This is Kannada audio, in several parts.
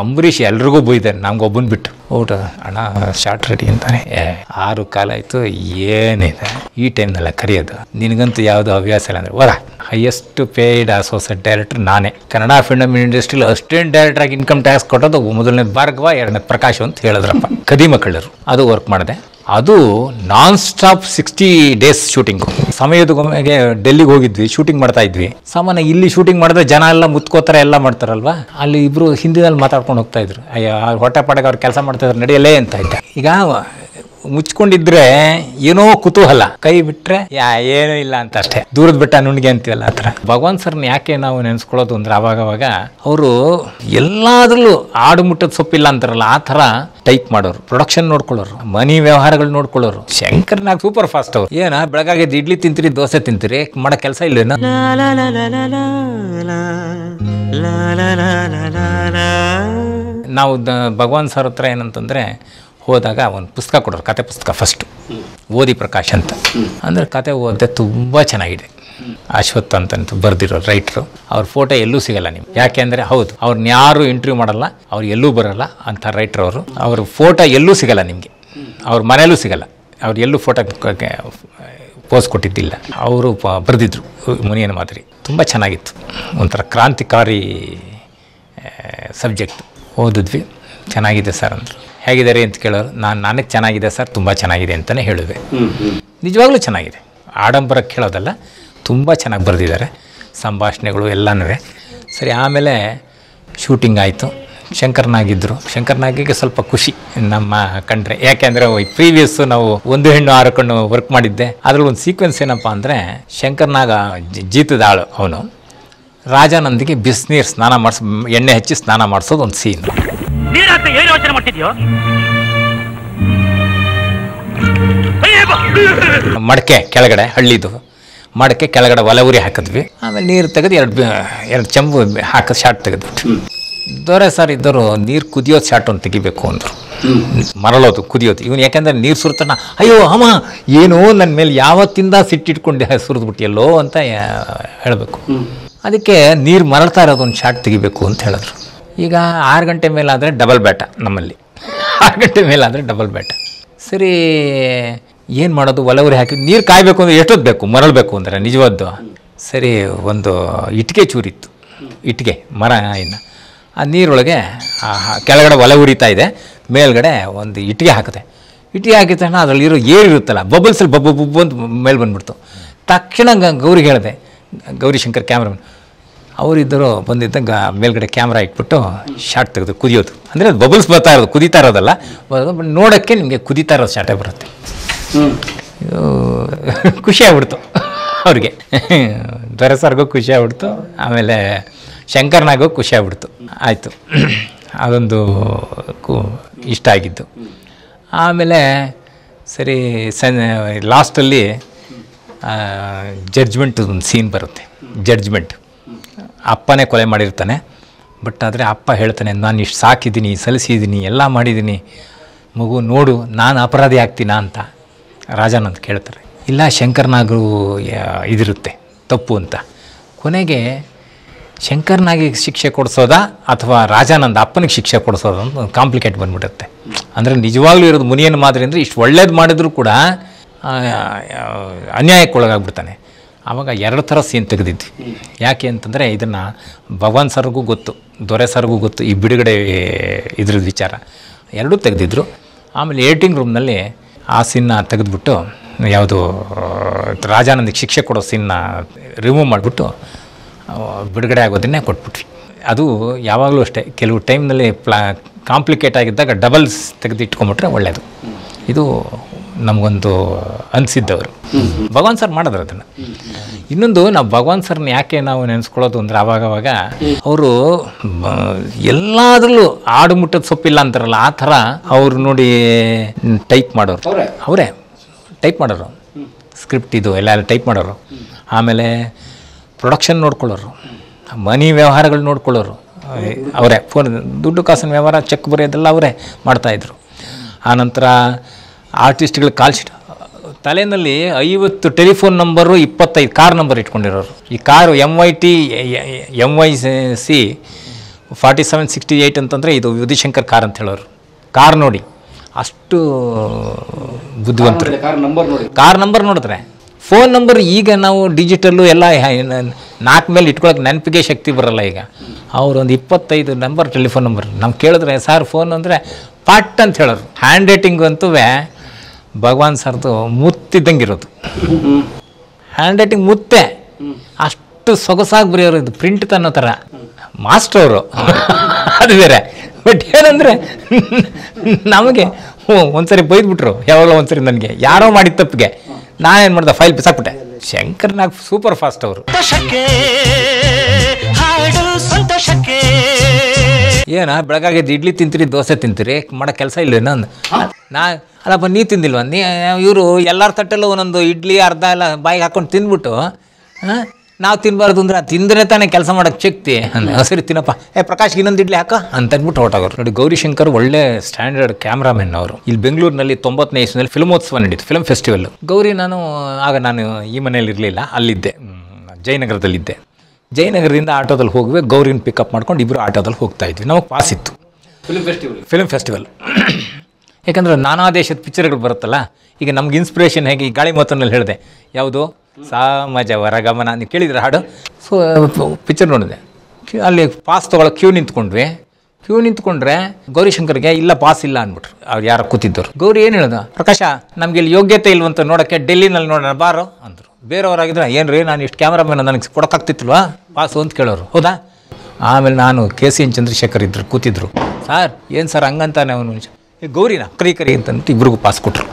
ಅಂಬರೀಷ್ ಎಲ್ರಿಗೂ ಬೈದಾರೆ, ನಮ್ಗೆ ಒಬ್ಬನ್ ಬಿಟ್ಟು ಊಟ ಅಣ್ಣ ಶಾರ್ಟ್ ರೆಡಿ ಅಂತಾನೆ. 6 ಕಾಲ ಆಯಿತು, ಏನಿದೆ ಈ ಟೈಮ್ನೆಲ್ಲ ಕರೆಯೋದು, ನಿನಗಂತೂ ಯಾವುದು ಹವ್ಯಾಸ ಇಲ್ಲ ಅಂದರೆ ಹೈಯೆಸ್ಟ್ ಪೇಯ್ಡ್ ಅಸೋಸಿಯೇಟ್ ಡೈರೆಕ್ಟರ್ ನಾನೇ. ಕನ್ನಡ ಫಿಲ್ಮ್ ಇಂಡಸ್ಟ್ರಿಲಿ ಅಸಿಸ್ಟೆಂಟ್ ಡೈರೆಕ್ಟರ್ ಆಗಿ ಇನ್ಕಮ್ ಟ್ಯಾಕ್ಸ್ ಕೊಟ್ಟೋದು ಮೊದಲನೇದು ಭಾರ್ಗವ, ಎರಡನೇದು ಪ್ರಕಾಶ್ ಅಂತ ಹೇಳಿದ್ರಪ್ಪ. ಕದಿಮ ಕಳ್ಳರು ಅದು ವರ್ಕ್ ಮಾಡಿದೆ. ಅದು ನಾನ್ ಸ್ಟಾಪ್ 60 days ಶೂಟಿಂಗು. ಸಮಯದೊಮ್ಮೆಗೆ ಡೆಲ್ಲಿಗೆ ಹೋಗಿದ್ವಿ, ಶೂಟಿಂಗ್ ಮಾಡ್ತಾ ಇದ್ವಿ. ಸಾಮಾನ್ಯ ಇಲ್ಲಿ ಶೂಟಿಂಗ್ ಮಾಡಿದ್ರೆ ಜನ ಎಲ್ಲ ಮುತ್ಕೋತಾರೆ, ಎಲ್ಲ ಮಾಡ್ತಾರಲ್ವಾ. ಅಲ್ಲಿ ಇಬ್ರು ಹಿಂದಿನಲ್ಲಿ ಮಾತಾಡ್ಕೊಂಡು ಹೋಗ್ತಾ ಇದ್ರು. ಅಯ್ಯೋ ಹೊಟ್ಟೆ ಪಾಡಗೆ ಅವ್ರು ಕೆಲಸ ಮಾಡ್ತಾ ಇದ್ರು, ನಡೆಯಲೇ ಅಂತ ಇದ್ದೆ. ಈಗ ಮುಚ್ಕೊಂಡಿದ್ರೆ ಏನೋ ಕುತೂಹಲ, ಕೈ ಬಿಟ್ರೆ ಏನೂ ಇಲ್ಲ ಅಂತ ಅಷ್ಟೇ, ದೂರದ ಬೆಟ್ಟ ನುಣ್ಗೆ ಅಂತೀವಲ್ಲ ಆ ಥರ. ಭಗವಾನ್ ಸರ್ನ ಯಾಕೆ ನಾವು ನೆನೆಸ್ಕೊಳ್ಳೋದು ಅಂದ್ರೆ ಅವಾಗವಾಗ ಅವರು ಎಲ್ಲಾದ್ರಲ್ಲೂ ಆಡು ಮುಟ್ಟದ ಸೊಪ್ಪಿಲ್ಲ ಅಂತಾರಲ್ಲ ಆ ಥರ ಟೈಪ್ ಮಾಡೋರು, ಪ್ರೊಡಕ್ಷನ್ ನೋಡ್ಕೊಳ್ಳೋರು, ಮನಿ ವ್ಯವಹಾರಗಳು ನೋಡ್ಕೊಳ್ಳೋರು. ಶಂಕರ್ನಾಗ್ ಸೂಪರ್ ಫಾಸ್ಟ್ ಅವ್ರು. ಏನ ಬೆಳಗಾಗಿದ್ದು ಇಡ್ಲಿ ತಿಂತೀರಿ, ದೋಸೆ ತಿಂತೀರಿ, ಮಾಡೋ ಕೆಲಸ ಇಲ್ಲೇನ. ನಾವು ಭಗವಾನ್ ಸರ್ ಹತ್ರ ಏನಂತಂದ್ರೆ ಹೋದಾಗ ಒಂದು ಪುಸ್ತಕ ಕೊಡೋರು, ಕತೆ ಪುಸ್ತಕ ಫಸ್ಟು ಓದಿ ಪ್ರಕಾಶ್ ಅಂತ. ಅಂದರೆ ಕತೆ ಓದಿದೆ, ತುಂಬ ಚೆನ್ನಾಗಿದೆ. ಅಶ್ವಥ್ ಅಂತಂತ ಬರೆದಿರೋ ರೈಟ್ರು. ಅವ್ರ ಫೋಟೋ ಎಲ್ಲೂ ಸಿಗಲ್ಲ ನೀವು, ಯಾಕೆ ಅಂದರೆ ಹೌದು ಅವ್ರನ್ನ ಯಾರು ಇಂಟರ್ವ್ಯೂ ಮಾಡಲ್ಲ, ಅವ್ರು ಎಲ್ಲೂ ಬರೋಲ್ಲ ಅಂತ ರೈಟ್ರ್ ಅವರು. ಅವ್ರ ಫೋಟೋ ಎಲ್ಲೂ ಸಿಗಲ್ಲ ನಿಮಗೆ, ಅವ್ರ ಮನೆಯಲ್ಲೂ ಸಿಗಲ್ಲ, ಅವ್ರು ಎಲ್ಲೂ ಫೋಟೋ ಪೋಸ್ ಕೊಟ್ಟಿದ್ದಿಲ್ಲ. ಅವರು ಬರೆದಿದ್ರು ಮುನಿಯನ ಮಾದರಿ, ತುಂಬ ಚೆನ್ನಾಗಿತ್ತು. ಒಂಥರ ಕ್ರಾಂತಿಕಾರಿ ಸಬ್ಜೆಕ್ಟ್. ಓದಿದ್ವಿ, ಚೆನ್ನಾಗಿದೆ ಸರ್ ಅಂದರು. ಹೇಗಿದ್ದಾರೆ ಅಂತ ಕೇಳೋರು, ನನಗೆ ಚೆನ್ನಾಗಿದೆ ಸರ್, ತುಂಬ ಚೆನ್ನಾಗಿದೆ ಅಂತಲೇ ಹೇಳಿದೆ. ನಿಜವಾಗ್ಲೂ ಚೆನ್ನಾಗಿದೆ, ಆಡಂಬರಕ್ಕೆ ಹೇಳೋದಲ್ಲ, ತುಂಬ ಚೆನ್ನಾಗಿ ಬರೆದಿದ್ದಾರೆ, ಸಂಭಾಷಣೆಗಳು ಎಲ್ಲನೂ. ಸರಿ, ಆಮೇಲೆ ಶೂಟಿಂಗ್ ಆಯಿತು. ಶಂಕರ್ನಾಗಿದ್ದರು. ಶಂಕರ್ನಾಗಿಗೆ ಸ್ವಲ್ಪ ಖುಷಿ ನಮ್ಮ ಕಂಡ್ರೆ, ಯಾಕೆಂದರೆ ಪ್ರೀವಿಯಸ್ಸು ನಾವು 1 ಹೆಣ್ಣು 6 ಕಣ್ಣು ವರ್ಕ್ ಮಾಡಿದ್ದೆ. ಅದ್ರಲ್ಲಿ ಒಂದು ಸೀಕ್ವೆನ್ಸ್ ಏನಪ್ಪ ಅಂದರೆ, ಶಂಕರ್ನಾಗ ಜೀತದ ಆಳು ಅವನು, ರಾಜಾನಂದಿಗೆ ಬಿಸಿನೀರು ಸ್ನಾನ ಎಣ್ಣೆ ಹಚ್ಚಿ ಸ್ನಾನ ಮಾಡಿಸೋದು ಒಂದು ಸೀನ್. ಮಡಕೆ ಕೆಳಗಡೆ, ಹಳ್ಳಿದು ಮಡಕೆ ಕೆಳಗಡೆ ಒಲೆ ಉರಿ ಹಾಕಿದ್ವಿ. ಆಮೇಲೆ ನೀರು ತೆಗೆದು ಎರಡು ಚೆಂಬು ಹಾಕಿದ ಶಾಟ್ ತೆಗೆದ್ಬಿಟ್ಟು, ದೊರೆ ಸರ್ ಇದ್ದರು ನೀರು ಕುದಿಯೋದು ಶಾಟ್ ಒಂದು ತೆಗಿಬೇಕು ಅಂದರು. ಮರಳೋದು ಕುದಿಯೋದು. ಇವನು ಯಾಕೆಂದರೆ ನೀರು ಸುರಿತಾನ, ಅಯ್ಯೋ ಅಮ್ಮ ಏನೋ ನನ್ನ ಮೇಲೆ ಯಾವತ್ತಿಂದ ಸಿಟ್ಟಿಟ್ಕೊಂಡು ಸುರಿದ್ಬಿಟ್ಟಿಯಲ್ಲೋ ಅಂತ ಹೇಳಬೇಕು. ಅದಕ್ಕೆ ನೀರು ಮರಳ್ತಾ ಇರೋದು ಒಂದು ಶಾಟ್ ತೆಗಿಬೇಕು ಅಂತ ಹೇಳಿದ್ರು. ಈಗ 6 ಗಂಟೆ ಮೇಲಾದರೆ ಡಬಲ್ ಬ್ಯಾಟ ನಮ್ಮಲ್ಲಿ, 6 ಗಂಟೆ ಮೇಲಾದರೆ ಡಬಲ್ ಬ್ಯಾಟ. ಸರಿ, ಏನು ಮಾಡೋದು, ಒಲೆ ಉರಿ ಹಾಕಿ ನೀರು ಕಾಯಬೇಕು ಅಂದರೆ ಎಷ್ಟೊತ್ತು ಬೇಕು, ಮರಳಬೇಕು ಅಂದರೆ ನಿಜವಾದ್ದು. ಸರಿ, ಒಂದು ಇಟ್ಟಿಗೆ ಚೂರಿತ್ತು, ಇಟ್ಟಿಗೆ ಮರ ಇನ್ನು ಆ ನೀರೊಳಗೆ ಕೆಳಗಡೆ ಒಲೆ ಉರಿತಾ ಇದೆ, ಮೇಲ್ಗಡೆ ಒಂದು ಇಟ್ಟಿಗೆ ಹಾಕಿದೆ. ಇಟ್ಟಿಗೆ ಹಾಕಿದ ತಕ್ಷಣ ಅದರಲ್ಲಿರೋ ಏರಿರುತ್ತಲ್ಲ, ಬಬಲ್ಸಲ್ಲಿ ಬಬ್ಬ ಅಂತ ಮೇಲೆ ಬಂದುಬಿಡ್ತು. ತಕ್ಷಣ ಗೌರಿಗೆ ಹೇಳಿದೆ, ಗೌರಿಶಂಕರ್ ಕ್ಯಾಮ್ರಾಮನ್ ಅವರಿದ್ದರು, ಬಂದಿದ್ದಂಗೆ ಮೇಲ್ಗಡೆ ಕ್ಯಾಮ್ರಾ ಇಟ್ಬಿಟ್ಟು ಶಾಟ್ ತೆಗೆದು ಕುದಿಯೋದು. ಅಂದರೆ ಅದು ಬಬಲ್ಸ್ ಬರ್ತಾ ಇರೋದು, ಕುದೀತಾ ಇರೋದಲ್ಲ, ನೋಡೋಕ್ಕೆ ನಿಮಗೆ ಕುದೀತಾ ಇರೋದು ಶಾಟೇ ಬರುತ್ತೆ. ಇದು ಖುಷಿಯಾಗ್ಬಿಡ್ತು ಅವ್ರಿಗೆ, ದೊರೆ ಸರ್ಗೂ ಖುಷಿಯಾಗ್ಬಿಡ್ತು, ಆಮೇಲೆ ಶಂಕರ್ನಾಗೂ ಖುಷಿಯಾಗ್ಬಿಡ್ತು. ಆಯಿತು, ಅದೊಂದು ಇಷ್ಟ ಆಗಿದ್ದು. ಆಮೇಲೆ ಸರಿ, ಲಾಸ್ಟಲ್ಲಿ ಜಡ್ಜ್ಮೆಂಟ್ ಒಂದು ಸೀನ್ ಬರುತ್ತೆ. ಜಡ್ಜ್ಮೆಂಟ್, ಅಪ್ಪನೇ ಕೊಲೆ ಮಾಡಿರ್ತಾನೆ, ಬಟ್ ಆದರೆ ಅಪ್ಪ ಹೇಳ್ತಾನೆ, ನಾನು ಇಷ್ಟು ಸಾಕಿದ್ದೀನಿ, ಸಲ್ಲಿಸಿದ್ದೀನಿ, ಎಲ್ಲ ಮಾಡಿದ್ದೀನಿ, ಮಗು ನೋಡು ನಾನು ಅಪರಾಧಿ ಆಗ್ತೀನಾ ಅಂತ. ರಾಜಾನಂದ್ ಕೇಳ್ತಾರೆ, ಇಲ್ಲ ಶಂಕರ್ನಾಗೂ ಇದಿರುತ್ತೆ ತಪ್ಪು ಅಂತ. ಕೊನೆಗೆ ಶಂಕರ್ನಾಗಿಗೆ ಶಿಕ್ಷೆ ಕೊಡಿಸೋದಾ ಅಥವಾ ರಾಜಾನಂದ್ ಅಪ್ಪನಿಗೆ ಶಿಕ್ಷೆ ಕೊಡಿಸೋದು ಅಂತ ಕಾಂಪ್ಲಿಕೇಟ್ ಬಂದ್ಬಿಡುತ್ತೆ. ಅಂದರೆ ನಿಜವಾಗ್ಲೂ ಇರೋದು ಮುನಿಯನ ಮಾದರಿ ಅಂದರೆ ಇಷ್ಟು ಒಳ್ಳೇದು ಮಾಡಿದ್ರು ಕೂಡ ಅನ್ಯಾಯಕ್ಕೆ ಒಳಗಾಗ್ಬಿಡ್ತಾನೆ. ಆವಾಗ 2 ಥರ ಸೀನ್ ತೆಗೆದಿದ್ವಿ. ಯಾಕೆ ಅಂತಂದರೆ ಇದನ್ನು ಭಗವಾನ್ ಸರ್ಗೂ ಗೊತ್ತು, ದೊರೆ ಸರ್ಗೂ ಗೊತ್ತು ಈ ಬಿಡುಗಡೆ ಇದ್ರದ್ದು ವಿಚಾರ. 2 ತೆಗೆದಿದ್ರು. ಆಮೇಲೆ ಏಟಿಂಗ್ ರೂಮ್ನಲ್ಲಿ ಆ ಸೀನ್ನ ತೆಗೆದುಬಿಟ್ಟು, ಯಾವುದು ರಾಜಾನಂದಿಗೆ ಶಿಕ್ಷೆ ಕೊಡೋ ಸೀನ್ನ ರಿಮೂವ್ ಮಾಡಿಬಿಟ್ಟು ಬಿಡುಗಡೆ ಆಗೋದನ್ನೇ ಕೊಟ್ಬಿಟ್ವಿ. ಅದು ಯಾವಾಗಲೂ ಅಷ್ಟೇ, ಕೆಲವು ಟೈಮ್ನಲ್ಲಿ ಕಾಂಪ್ಲಿಕೇಟ್ ಆಗಿದ್ದಾಗ ಡಬಲ್ಸ್ ತೆಗೆದಿಟ್ಕೊಂಬಿಟ್ರೆ ಒಳ್ಳೆಯದು. ಇದು ನಮಗೊಂದು ಅನಿಸಿದ್ದವರು. ಭಗವಾನ್ ಸರ್ ಮಾಡಿದ್ರು ಅದನ್ನು. ಇನ್ನೊಂದು, ನಾವು ಭಗವಾನ್ ಸರ್ನ ಯಾಕೆ ನಾವು ನೆನೆಸ್ಕೊಳ್ಳೋದು ಅಂದರೆ, ಆವಾಗವಾಗ ಅವರು ಎಲ್ಲಾದ್ರಲ್ಲೂ ಆಡು ಮುಟ್ಟದ ಸೊಪ್ಪಿಲ್ಲ ಅಂತಾರಲ್ಲ ಆ ಥರ ಅವ್ರು ನೋಡಿ ಟೈಪ್ ಮಾಡೋರು, ಅವರೇ ಟೈಪ್ ಮಾಡೋರು, ಸ್ಕ್ರಿಪ್ಟ್ ಇದು ಎಲ್ಲ ಟೈಪ್ ಮಾಡೋರು. ಆಮೇಲೆ ಪ್ರೊಡಕ್ಷನ್ ನೋಡ್ಕೊಳ್ಳೋರು, ಮನಿ ವ್ಯವಹಾರಗಳು ನೋಡ್ಕೊಳ್ಳೋರು ಅವರೇ. ಫೋನ್ ದುಡ್ಡು ಕಾಸಿನ ವ್ಯವಹಾರ, ಚೆಕ್ ಬರೆಯೋದೆಲ್ಲ ಅವರೇ ಮಾಡ್ತಾಯಿದ್ರು. ಆನಂತರ ಆರ್ಟಿಸ್ಟ್ಗಳ ಕಾಲ್ ಶೀಟ್, ತಲೆಯಲ್ಲಿ 50 ಟೆಲಿಫೋನ್ ನಂಬರು, 25 ಕಾರ್ ನಂಬರ್ ಇಟ್ಕೊಂಡಿರೋರು. ಈ ಕಾರು MYC 4768 ಅಂತಂದರೆ ಇದು ವಿಧಿಶಂಕರ್ ಕಾರ್ ಅಂತ ಹೇಳೋರು. ಕಾರ್ ನೋಡಿ ಅಷ್ಟು ಬುದ್ಧಿವಂತರು. ಕಾರ್ ನಂಬರ್ ನೋಡಿದ್ರೆ ಫೋನ್ ನಂಬರ್ ಈಗ ನಾವು ಡಿಜಿಟಲ್ಲು ಎಲ್ಲ 4 ಮೇಲೆ ಇಟ್ಕೊಳಕ್ಕೆ ನೆನಪಿಗೆ ಶಕ್ತಿ ಬರೋಲ್ಲ. ಈಗ ಅವರೊಂದು 25 ನಂಬರ್ ಟೆಲಿಫೋನ್ ನಂಬರ್ ನಾವು ಕೇಳಿದ್ರೆ ಸರ್ ಫೋನ್ ಅಂದರೆ ಪಾಟ್ ಅಂತ ಹೇಳೋರು. ಹ್ಯಾಂಡ್ ರೈಟಿಂಗು ಅಂತೂ ಭಗವಾನ್ ಸರ್ದು ಮುತ್ತಿದ್ದಂಗಿರೋದು. ಹ್ಯಾಂಡ್ ರೈಟಿಂಗ್ ಮುತ್ತೆ ಅಷ್ಟು ಸೊಗಸಾಗಿ ಬರೆಯೋರು. ಇದು ಪ್ರಿಂಟ್ ತನ್ನೋ ಥರ ಮಾಸ್ಟರ್ ಅವರು ಅದು ಬೇರೆ. ಬಟ್ ಏನಂದರೆ ನಮಗೆ ಒಂದ್ಸರಿ ಬೈದ್ಬಿಟ್ರು ಯಾವಾಗಲೋ ಒಂದ್ಸರಿ ನನಗೆ ಯಾರೋ ಮಾಡಿದ ತಪ್ಪಿಗೆ. ನಾನೇನು ಮಾಡ್ದೆ ಫೈಲ್ ಬಿಸಾಕ್ಬಿಟ್ಟೆ. ಶಂಕರ್ನಾಗ್ ಸೂಪರ್ ಫಾಸ್ಟ್ ಅವರು. ಏನ ಬೆಳಗಾಗಿದ್ದು ಇಡ್ಲಿ ತಿಂತೀರಿ ದೋಸೆ ತಿಂತೀರಿ ಮಾಡೋ ಕೆಲಸ ಇಲ್ಲೇನೋ ಅಂದ. ಅಲ್ಲಪ್ಪ ನೀ ತಿಂದಿಲ್ವ? ಇವರು ಎಲ್ಲರ ತಟ್ಟೆಲ್ಲೂ ಒಂದೊಂದು ಇಡ್ಲಿ ಅರ್ಧ ಎಲ್ಲ ಬಾಯಿಗೆ ಹಾಕೊಂಡು ತಿಂದ್ಬಿಟ್ಟು ನಾವು ತಿನ್ನಬಾರ್ದು ಅಂದ್ರೆ ತಿಂದರೆ ತಾನೇ ಕೆಲಸ ಮಾಡೋಕ್ಕೆ ಶಕ್ತಿ ಅಂದ. ಸರಿ ತಿನ್ನಪ್ಪ, ಪ್ರಕಾಶ್ಗೆ ಇನ್ನೊಂದು ಇಡ್ಲಿ ಹಾಕ ಅಂತ ಅಂದ್ಬಿಟ್ಟು ಹೊರಟಾಗೋರು. ನೋಡಿ ಗೌರಿಶಂಕರ್ ಒಳ್ಳೆ ಸ್ಟ್ಯಾಂಡರ್ಡ್ ಕ್ಯಾಮ್ರಾಮನ್ ಅವರು. ಇಲ್ಲಿ ಬೆಂಗಳೂರಿನಲ್ಲಿ 90ನೇ ಇಸ್ವಿನಲ್ಲಿ ಫಿಲ್ಮೋತ್ಸವ ನಡೀತು, ಫಿಲ್ಮ್ ಫೆಸ್ಟಿವಲ್. ಗೌರಿ ನಾನು ಈ ಮನೇಲಿ ಇರಲಿಲ್ಲ, ಅಲ್ಲಿದ್ದೆ, ಜಯನಗರದಲ್ಲಿದ್ದೆ. ಜಯನಗರದಿಂದ ಆಟೋದಲ್ಲಿ ಹೋಗುವೆ, ಗೌರಿನ ಪಿಕಪ್ ಮಾಡ್ಕೊಂಡು ಇಬ್ಬರು ಆಟೋದಲ್ಲಿ ಹೋಗ್ತಾ ಇದ್ವಿ. ನಮಗೆ ಪಾಸ್ ಇತ್ತು ಫಿಲ್ಮ್ ಫೆಸ್ಟಿವಲ್. ಯಾಕಂದರೆ ನಾನಾ ದೇಶದ ಪಿಕ್ಚರ್ಗಳು ಬರುತ್ತಲ್ಲ. ಈಗ ನಮ್ಗೆ ಇನ್ಸ್ಪಿರೇಷನ್ ಹೇಗೆ ಈ ಗಾಳಿ ಮಾತನಲ್ಲಿ ಹೇಳಿದೆ, ಯಾವುದು ಸಮಾಜವರ ಗಮನ ನೀವು ಕೇಳಿದ್ರೆ ಹಾಡು. ಸೊ ಪಿಕ್ಚರ್ ನೋಡಿದೆ, ಅಲ್ಲಿ ಪಾಸ್ ತೊಗೊಳಕ್ಕೆ ಕ್ಯೂ ನಿಂತ್ಕೊಂಡ್ರೆ ಗೌರಿಶಂಕರ್ಗೆ ಇಲ್ಲ ಪಾಸ್ ಇಲ್ಲ ಅಂದ್ಬಿಟ್ರು. ಅವ್ರು ಯಾರು ಕೂತಿದ್ದರು. ಗೌರಿ ಏನು ಹೇಳ್ದ, ಪ್ರಕಾಶ ನಮ್ಗೆ ಇಲ್ಲಿ ಯೋಗ್ಯತೆ ಇಲ್ವಂತ ನೋಡೋಕ್ಕೆ ಡೆಲ್ಲಿನಲ್ಲಿ ನೋಡೋಣ ಬಾರೋ ಅಂದರು. ಬೇರೆಯವರಾಗಿದ್ರೆ ಏನು ರೀ ನಾನು ಇಷ್ಟು ಕ್ಯಾಮ್ರಾಮನ್ ನನಗೆ ಕೊಡೋಕ್ಕಾಗ್ತಿಲ್ವಾ ಪಾಸು ಅಂತ ಕೇಳೋರು. ಹೌದಾ? ಆಮೇಲೆ ನಾನು KCN ಚಂದ್ರಶೇಖರ್ ಇದ್ರು ಕೂತಿದ್ರು. ಸರ್ ಏನು ಸರ್ ಹಂಗಂತಾನೆ ಅವನು ಗೌರಿನ ಕರಿ ಅಂತಂದ್ಬಿಟ್ಟು ಇಬ್ರಿಗೂ ಪಾಸ್ ಕೊಟ್ಟರು.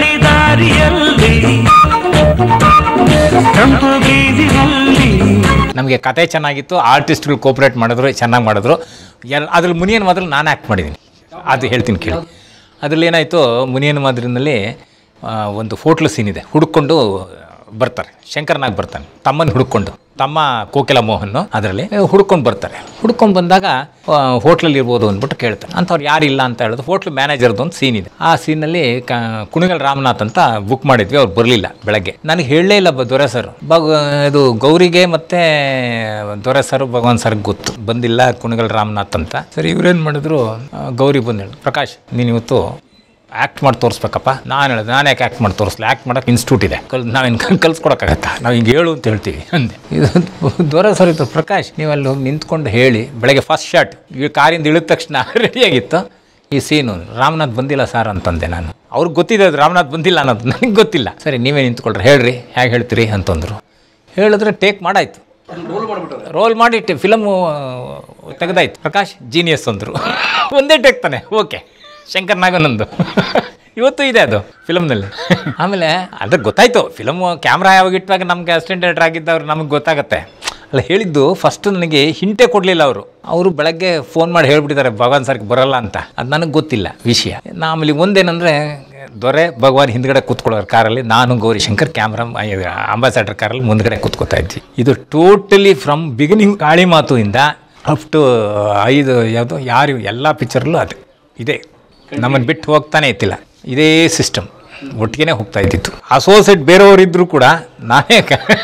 ನಮಗೆ ಕತೆ ಚೆನ್ನಾಗಿತ್ತು, ಆರ್ಟಿಸ್ಟ್ಗಳು ಕೋಪ್ರೇಟ್ ಮಾಡಿದ್ರು, ಚೆನ್ನಾಗಿ ಮಾಡಿದ್ರು. ಅದ್ರಲ್ಲಿ ಮುನಿಯನ್ ಮಾತ್ರ ನಾನು ಆ್ಯಕ್ಟ್ ಮಾಡಿದ್ದೀನಿ, ಅದು ಹೇಳ್ತೀನಿ ಕೇಳಿ. ಅದರಲ್ಲಿ ಏನಾಯಿತು, ಮುನಿಯನ್ ಮಾದರಿನಲ್ಲಿ ಒಂದು ಹೋಟ್ಲು ಸೀನ್ ಇದೆ. ಹುಡುಕೊಂಡು ಬರ್ತಾರೆ, ಶಂಕರ್ನಾಗ್ ಬರ್ತಾನೆ ತಮ್ಮನ ಹುಡುಕೊಂಡು, ತಮ್ಮ ಕೋಕಿಲ ಮೋಹನ್ ಅದರಲ್ಲಿ ಹುಡ್ಕೊಂಡು ಬರ್ತಾರೆ. ಹುಡ್ಕೊಂಡು ಬಂದಾಗ ಹೋಟ್ಲಲ್ಲಿ ಇರ್ಬೋದು ಅಂದ್ಬಿಟ್ಟು ಕೇಳ್ತಾರೆ. ಅಂಥವ್ರು ಯಾರಿಲ್ಲ ಅಂತ ಹೇಳೋದು. ಹೋಟ್ಲು ಮ್ಯಾನೇಜರ್ದು ಒಂದು ಸೀನ್ ಇದೆ. ಆ ಸೀನಲ್ಲಿ ಕುಣಿಗಲ್ ರಾಮನಾಥ್ ಅಂತ ಬುಕ್ ಮಾಡಿದ್ವಿ, ಅವ್ರು ಬರಲಿಲ್ಲ ಬೆಳಗ್ಗೆ. ನನಗೆ ಹೇಳಲೇ ಇಲ್ಲ ದೊರೆ ಸರ್. ಇದು ಗೌರಿಗೆ ಮತ್ತು ದೊರೆ ಸರ್ ಭಗವಾನ್ ಸರ್ಗೆ ಗೊತ್ತು, ಬಂದಿಲ್ಲ ಕುಣಿಗಲ್ ರಾಮನಾಥ್ ಅಂತ. ಸರಿ ಇವ್ರೇನು ಮಾಡಿದ್ರು, ಗೌರಿ ಬಂದು ಹೇಳಿದ್ರು, ಪ್ರಕಾಶ್ ನೀನು ಇವತ್ತು ಆ್ಯಕ್ಟ್ ಮಾಡಿ ತೋರಿಸ್ಬೇಕಪ್ಪ. ನಾನು ಹೇಳಿದೆ, ನಾನು ಯಾಕೆ ಆ್ಯಕ್ಟ್ ಮಾಡಿ ತೋರಿಸ್ಲಿ, ಆ್ಯಕ್ಟ್ ಮಾಡೋಕ್ಕೆ ಇನ್ಸ್ಟಿಟ್ಯೂಟ್ ಇದೆ, ನಾವೇನು ಕಲ್ಸ್ಕೊಡೋಕ್ಕಾಗತ್ತಾ, ನಾವು ಹಿಂಗೆ ಹೇಳು ಅಂತ ಹೇಳ್ತೀವಿ ಅಂದೆ. ಇದು ದೊರೆ ಸರ್ ಇತ್ತು, ಪ್ರಕಾಶ್ ನೀವು ಅಲ್ಲಿ ಹೋಗಿ ನಿಂತ್ಕೊಂಡು ಹೇಳಿ. ಬೆಳಗ್ಗೆ ಫಸ್ಟ್ ಶಾಟ್ ಈ ಕಾರಿಂದ ಇಳಿದ ತಕ್ಷಣ ರೆಡಿಯಾಗಿತ್ತು ಈ ಸೀನು. ರಾಮನಾಥ್ ಬಂದಿಲ್ಲ ಸರ್ ಅಂತಂದೆ ನಾನು. ಅವ್ರಿಗೆ ಗೊತ್ತಿದೆ ಅದು ರಾಮನಾಥ್ ಬಂದಿಲ್ಲ ಅನ್ನೋದು, ನನಗೆ ಗೊತ್ತಿಲ್ಲ. ಸರಿ ನೀವೇ ನಿಂತ್ಕೊಳ್ರಿ, ಹೇಳ್ರಿ ಹೇಗೆ ಹೇಳ್ತೀರಿ ಅಂತಂದರು. ಹೇಳಿದ್ರೆ ಟೇಕ್ ಮಾಡಾಯ್ತು, ರೋಲ್ ಮಾಡಿ ಫಿಲಮು ತೆಗೆದಾಯ್ತು. ಪ್ರಕಾಶ್ ಜೀನಿಯಸ್ ಅಂದರು. ಒಂದೇ ಟೇಕ್ ತಾನೆ, ಓಕೆ ಶಂಕರ್ನಾಗನಂದು ಇವತ್ತು ಇದೆ ಅದು ಫಿಲಮ್ನಲ್ಲಿ. ಆಮೇಲೆ ಅದ್ರ ಗೊತ್ತಾಯ್ತು ಫಿಲಮು ಕ್ಯಾಮ್ರಾ ಯಾವಾಗ ಇಟ್ಟಾಗ ನಮಗೆ ಅಸಿಸ್ಟೆಂಟ್ ಡೈರೆಕ್ಟರ್ ಆಗಿದ್ದವ್ರು ನಮಗೆ ಗೊತ್ತಾಗುತ್ತೆ. ಅಲ್ಲ ಹೇಳಿದ್ದು ಫಸ್ಟ್ ನನಗೆ ಹಿಂಟೆ ಕೊಡಲಿಲ್ಲ ಅವರು ಬೆಳಗ್ಗೆ ಫೋನ್ ಮಾಡಿ ಹೇಳ್ಬಿಟ್ಟಿದ್ದಾರೆ ಭಗವಾನ್ ಸರ್ಗೆ ಬರೋಲ್ಲ ಅಂತ. ಅದು ನನಗೆ ಗೊತ್ತಿಲ್ಲ ವಿಷಯ. ಆಮೇಲೆ ಒಂದೇನಂದರೆ ದೊರೆ ಭಗವಾನ್ ಹಿಂದ್ಗಡೆ ಕೂತ್ಕೊಳ್ಳೋರು ಕಾರಲ್ಲಿ, ನಾನು ಗೌರಿಶಂಕರ್ ಕ್ಯಾಮ್ರಾ ಅಂಬಾಸಡರ್ ಕಾರಲ್ಲಿ ಮುಂದ್ಗಡೆ ಕೂತ್ಕೋತಾ ಇದ್ವಿ. ಇದು ಟೋಟಲಿ ಫ್ರಮ್ ಬಿಗಿನಿಂಗ್ ಗಾಳಿ ಮಾತು ಇಂದ ಅಪ್ ಟು 5 ಯಾವುದು ಯಾರು ಎಲ್ಲ ಪಿಕ್ಚರ್ಲ್ಲೂ ಅದು ಇದೆ. ನಮ್ಮನ್ನು ಬಿಟ್ಟು ಹೋಗ್ತಾನೆ ಇತ್ತಿಲ್ಲ, ಇದೇ ಸಿಸ್ಟಮ್ ಒಟ್ಟಿಗೆ ಹೋಗ್ತಾ ಇದ್ದಿತ್ತು. ಅಸೋಸಿಯೇಟ್ ಬೇರೆಯವರು ಇದ್ದರೂ ಕೂಡ ನಾನೇ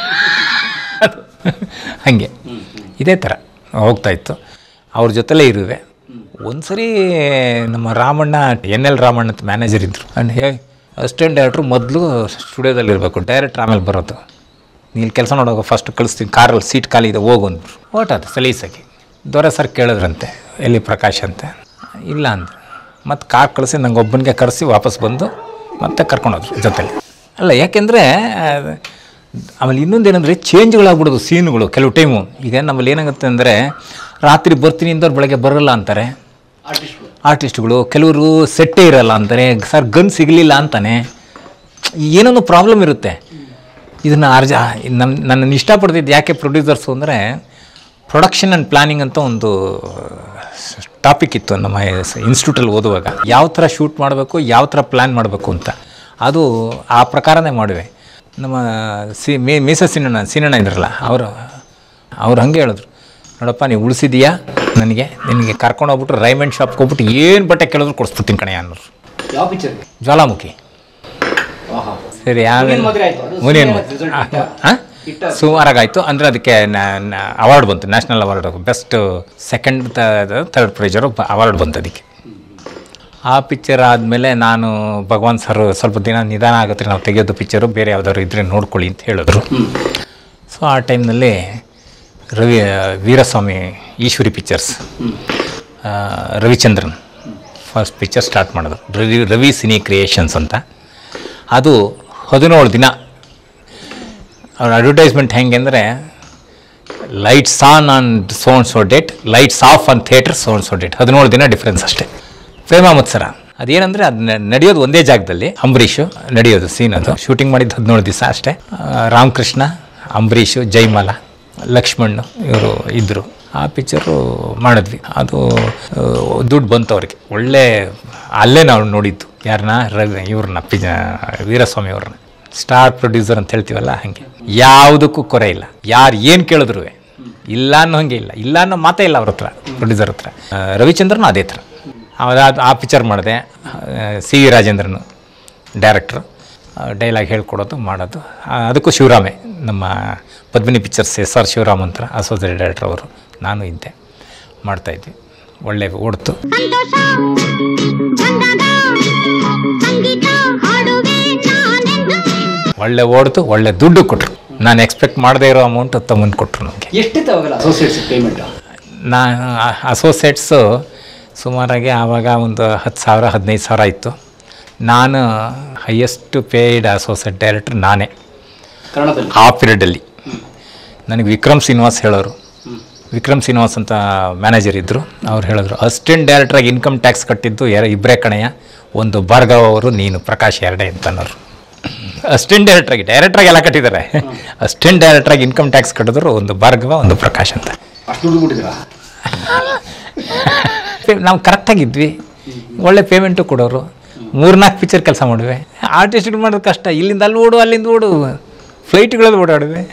ಹಾಗೆ ಇದೇ ಥರ ಹೋಗ್ತಾಯಿತ್ತು. ಅವ್ರ ಜೊತೆಲೇ ಇರುವೆ. ಒಂದು ಸರಿ ನಮ್ಮ ರಾಮಣ್ಣ NL ರಾಮಣ್ಣ ಅಂತ ಮ್ಯಾನೇಜರ್ ಇದ್ದರು. ಆ್ಯಂಡ್ ಅಸಿಸ್ಟೆಂಟ್ ಡೈರೆಕ್ಟ್ರು ಮೊದಲು ಸ್ಟುಡಿಯೋದಲ್ಲಿರಬೇಕು, ಡೈರೆಕ್ಟ್ರ್ ಆಮೇಲೆ ಬರೋದು. ನೀನು ಕೆಲಸ ನೋಡೋಕೆ ಫಸ್ಟ್ ಕಳಿಸ್ತೀನಿ, ಕಾರಲ್ಲಿ ಸೀಟ್ ಖಾಲಿ ಇದೆ ಹೋಗು ಅಂದರು. ಓಟದು ಸಲೀಸಾಗಿ. ದೊರೆ ಸರ್ ಕೇಳಿದ್ರಂತೆ ಎಲ್ಲಿ ಪ್ರಕಾಶ್ ಅಂತ, ಇಲ್ಲ ಅಂದರು. ಮತ್ತು ಕಾರ್ ಕಳಿಸಿ ನಂಗೆ ಒಬ್ಬನಿಗೆ ಕರೆಸಿ ವಾಪಸ್ ಬಂದು ಮತ್ತೆ ಕರ್ಕೊಂಡೋದ್ರು ಜೊತೆಲಿ. ಅಲ್ಲ ಯಾಕೆಂದರೆ ಆಮೇಲೆ ಇನ್ನೊಂದೇನೆಂದರೆ ಚೇಂಜ್ಗಳಾಗ್ಬಿಡೋದು ಸೀನುಗಳು ಕೆಲವು ಟೈಮು. ಈಗ ನಮ್ಮಲ್ಲಿ ಏನಾಗುತ್ತೆ ಅಂದರೆ ರಾತ್ರಿ ಬರ್ತೀನಿ ಅಂದವ್ರು ಬೆಳಗ್ಗೆ ಬರೋಲ್ಲ ಅಂತಾರೆ ಆರ್ಟಿಸ್ಟ್ಗಳು. ಕೆಲವರು ಸೆಟ್ಟೇ ಇರೋಲ್ಲ ಅಂತಾರೆ, ಸರ್ ಗನ್ ಸಿಗಲಿಲ್ಲ ಅಂತಾನೆ, ಏನೋ ಪ್ರಾಬ್ಲಮ್ ಇರುತ್ತೆ. ಇದನ್ನು ನನ್ನನ್ನು ಇಷ್ಟಪಡ್ತಿದ್ದು ಯಾಕೆ ಪ್ರೊಡ್ಯೂಸರ್ಸು ಅಂದರೆ, ಪ್ರೊಡಕ್ಷನ್ ಆ್ಯಂಡ್ ಪ್ಲ್ಯಾನಿಂಗ್ ಅಂತ ಒಂದು ಟಾಪಿಕ್ ಇತ್ತು ನಮ್ಮ ಇನ್ಸ್ಟಿಟ್ಯೂಟಲ್ಲಿ ಓದುವಾಗ. ಯಾವ ಥರ ಶೂಟ್ ಮಾಡಬೇಕು, ಯಾವ ಥರ ಪ್ಲ್ಯಾನ್ ಮಾಡಬೇಕು ಅಂತ, ಅದು ಆ ಪ್ರಕಾರನೇ ಮಾಡುವೆ. ನಮ್ಮ ಮೀಸ ಸೀನಣ್ಣ ಇದ್ರಲ್ಲ ಅವರು ಹಾಗೆ ಹೇಳಿದ್ರು, ನೋಡಪ್ಪ ನೀವು ಉಳಿಸಿದೀಯಾ ನನಗೆ, ನಿನಗೆ ಕರ್ಕೊಂಡೋಗ್ಬಿಟ್ಟು ರೈಮಂಡ್ ಶಾಪ್ಗೆ ಹೋಗ್ಬಿಟ್ಟು ಏನು ಬಟ್ಟೆ ಕೇಳಿದ್ರು ಕೊಡಿಸ್ಬಿಡ್ತೀನಿ ಕಣೆ ಅನ್ನೋರು. ಯಾವ ಪಿಕ್ಚರ್? ಜ್ವಾಲಾಮುಖಿ. ಸರಿ ಆಮೇಲೆ ಮುನಿಯನ್ ಸುಮಾರಾಗಾಯಿತು. ಅಂದರೆ ಅದಕ್ಕೆ ಅವಾರ್ಡ್ ಬಂತು, national award, best second third ಪ್ರೈಜರು ಅವಾರ್ಡ್ ಬಂತು ಅದಕ್ಕೆ. ಆ ಪಿಕ್ಚರ್ ಆದಮೇಲೆ ನಾನು ಭಗವಾನ್ ಸರ್ ಸ್ವಲ್ಪ ದಿನ ನಿಧಾನ ಆಗುತ್ತೆ, ನಾವು ತೆಗೆಯೋದು ಪಿಕ್ಚರು ಬೇರೆ ಯಾವ್ದಾದ್ರು ಇದ್ದರೆ ನೋಡ್ಕೊಳ್ಳಿ ಅಂತ ಹೇಳಿದ್ರು. ಸೊ ಆ ಟೈಮ್ನಲ್ಲಿ Veeraswamy Eshwari pictures, Ravichandran first picture start ಮಾಡಿದ್ರು, ರವಿ ಸಿನಿ ಕ್ರಿಯೇಷನ್ಸ್ ಅಂತ. ಅದು 17 ದಿನ ಅವ್ರ ಅಡ್ವರ್ಟೈಸ್ಮೆಂಟ್ ಹೆಂಗೆ ಅಂದರೆ lights on so date, lights off on theatre so date, 17 ದಿನ ಡಿಫ್ರೆನ್ಸ್ ಅಷ್ಟೇ. ಪ್ರೇಮ ಮತ್ಸರ ಅದೇನಂದರೆ ಅದು ನಡೆಯೋದು ಒಂದೇ ಜಾಗದಲ್ಲಿ, ಅಂಬರೀಷು ನಡೆಯೋದು ಸೀನ್, ಅದು ಶೂಟಿಂಗ್ ಮಾಡಿದ್ದು 17 ದಿವಸ ಅಷ್ಟೇ. ರಾಮಕೃಷ್ಣ, ಅಂಬರೀಷು, ಜೈಮಾಲ, ಲಕ್ಷ್ಮಣ್ ಇವರು ಇದ್ದರು. ಆ ಪಿಕ್ಚರು ಮಾಡಿದ್ವಿ. ಅದು ದುಡ್ಡು ಬಂತು ಅವ್ರಿಗೆ ಒಳ್ಳೆ. ಅಲ್ಲೇ ನಾವು ನೋಡಿದ್ದು ಯಾರನ್ನ, ಇವ್ರನ್ನ ವೀರಸ್ವಾಮಿ ಅವ್ರನ್ನ ಸ್ಟಾರ್ ಪ್ರೊಡ್ಯೂಸರ್ ಅಂತ ಹೇಳ್ತೀವಲ್ಲ, ಹಾಗೆ ಯಾವುದಕ್ಕೂ ಕೊರೆ ಇಲ್ಲ. ಯಾರು ಏನು ಕೇಳಿದ್ರು ಇಲ್ಲ ಅನ್ನೋ ಹಾಗೆ ಇಲ್ಲ, ಇಲ್ಲ ಅನ್ನೋ ಮಾತೇ ಇಲ್ಲ ಅವ್ರ ಹತ್ರ, ಪ್ರೊಡ್ಯೂಸರ್ ಹತ್ರ. ರವಿಚಂದ್ರನು ಅದೇ ಥರ. ಆ ಪಿಕ್ಚರ್ ಮಾಡಿದೆ. ಸಿ ವಿ ರಾಜೇಂದ್ರನು ಡೈರೆಕ್ಟ್ರು, ಡೈಲಾಗ್ ಹೇಳ್ಕೊಡೋದು ಮಾಡೋದು. ಅದಕ್ಕೂ ಶಿವರಾಮೆ, ನಮ್ಮ ಪದ್ಮಿನಿ ಪಿಕ್ಚರ್ಸ್ SR ಶಿವರಾಮ್ ಅಂತ ಅಸೋಸಿಯೇಟ್ ಡೈರೆಕ್ಟ್ರ್ ಅವರು, ನಾನು ಇದ್ದೆ, ಮಾಡ್ತಾಯಿದ್ವಿ. ಒಳ್ಳೆ ಓಡ್ತು. ಒಳ್ಳೆ ಓಡ್ತು, ಒಳ್ಳೆ ದುಡ್ಡು ಕೊಟ್ಟರು. ನಾನು ಎಕ್ಸ್ಪೆಕ್ಟ್ ಮಾಡದೇ ಇರೋ ಅಮೌಂಟ್ ತಗೊಂಡು ಕೊಟ್ಟರು ನಮಗೆ. ನಾನು ಅಸೋಸಿಯೇಟ್ಸು ಸುಮಾರಾಗಿ ಆವಾಗ ಒಂದು 10,000 15,000 ಇತ್ತು. ನಾನು ಹೈಯೆಸ್ಟ್ ಪೇಯ್ಡ್ ಅಸೋಸಿಯೇಟ್ ಡೈರೆಕ್ಟ್ರ್ ನಾನೇ ಆ ಪೀರಿಯಡಲ್ಲಿ. ನನಗೆ ವಿಕ್ರಮ್ ಶ್ರೀನಿವಾಸ್ ಹೇಳೋರು, ವಿಕ್ರಮ್ ಶ್ರೀನಿವಾಸ್ ಅಂತ ಮ್ಯಾನೇಜರ್ ಇದ್ದರು. ಅವ್ರು ಹೇಳಿದ್ರು, ಅಸಿಸ್ಟೆಂಟ್ ಡೈರೆಕ್ಟ್ರಾಗಿ ಇನ್ಕಮ್ ಟ್ಯಾಕ್ಸ್ ಕಟ್ಟಿದ್ದು ಇಬ್ಬರೇ ಕಣೆಯ, ಒಂದು ಭಾರ್ಗವ್ ಅವರು, ನೀನು ಪ್ರಕಾಶ್ ಎರಡೇ ಅಂತನೋರು. ಅಸಿಸ್ಟೆಂಟ್ ಡೈರೆಕ್ಟ್ರಾಗಿ ಎಲ್ಲ ಕಟ್ಟಿದ್ದಾರೆ. ಅಸಿಸ್ಟೆಂಟ್ ಡೈರೆಕ್ಟ್ರಾಗಿ ಇನ್ಕಮ್ ಟ್ಯಾಕ್ಸ್ ಕಟ್ಟಿದ್ರು ಒಂದು ಭಾರ್ಗವ, ಒಂದು ಪ್ರಕಾಶ್ ಅಂತ. ನಾವು ಕರೆಕ್ಟಾಗಿದ್ವಿ, ಒಳ್ಳೆ ಪೇಮೆಂಟು ಕೊಡೋರು. 3-4 ಪಿಕ್ಚರ್ ಕೆಲಸ ಮಾಡಿವೆ. ಆರ್ಟಿಸ್ಟ್ಗಳು ಮಾಡೋದು ಕಷ್ಟ. ಇಲ್ಲಿಂದ ಅಲ್ಲಿ ಓಡು, ಅಲ್ಲಿಂದ ಓಡು, ಫ್ಲೈಟ್ಗಳಲ್ಲಿ ಓಡಾಡಿವೆ.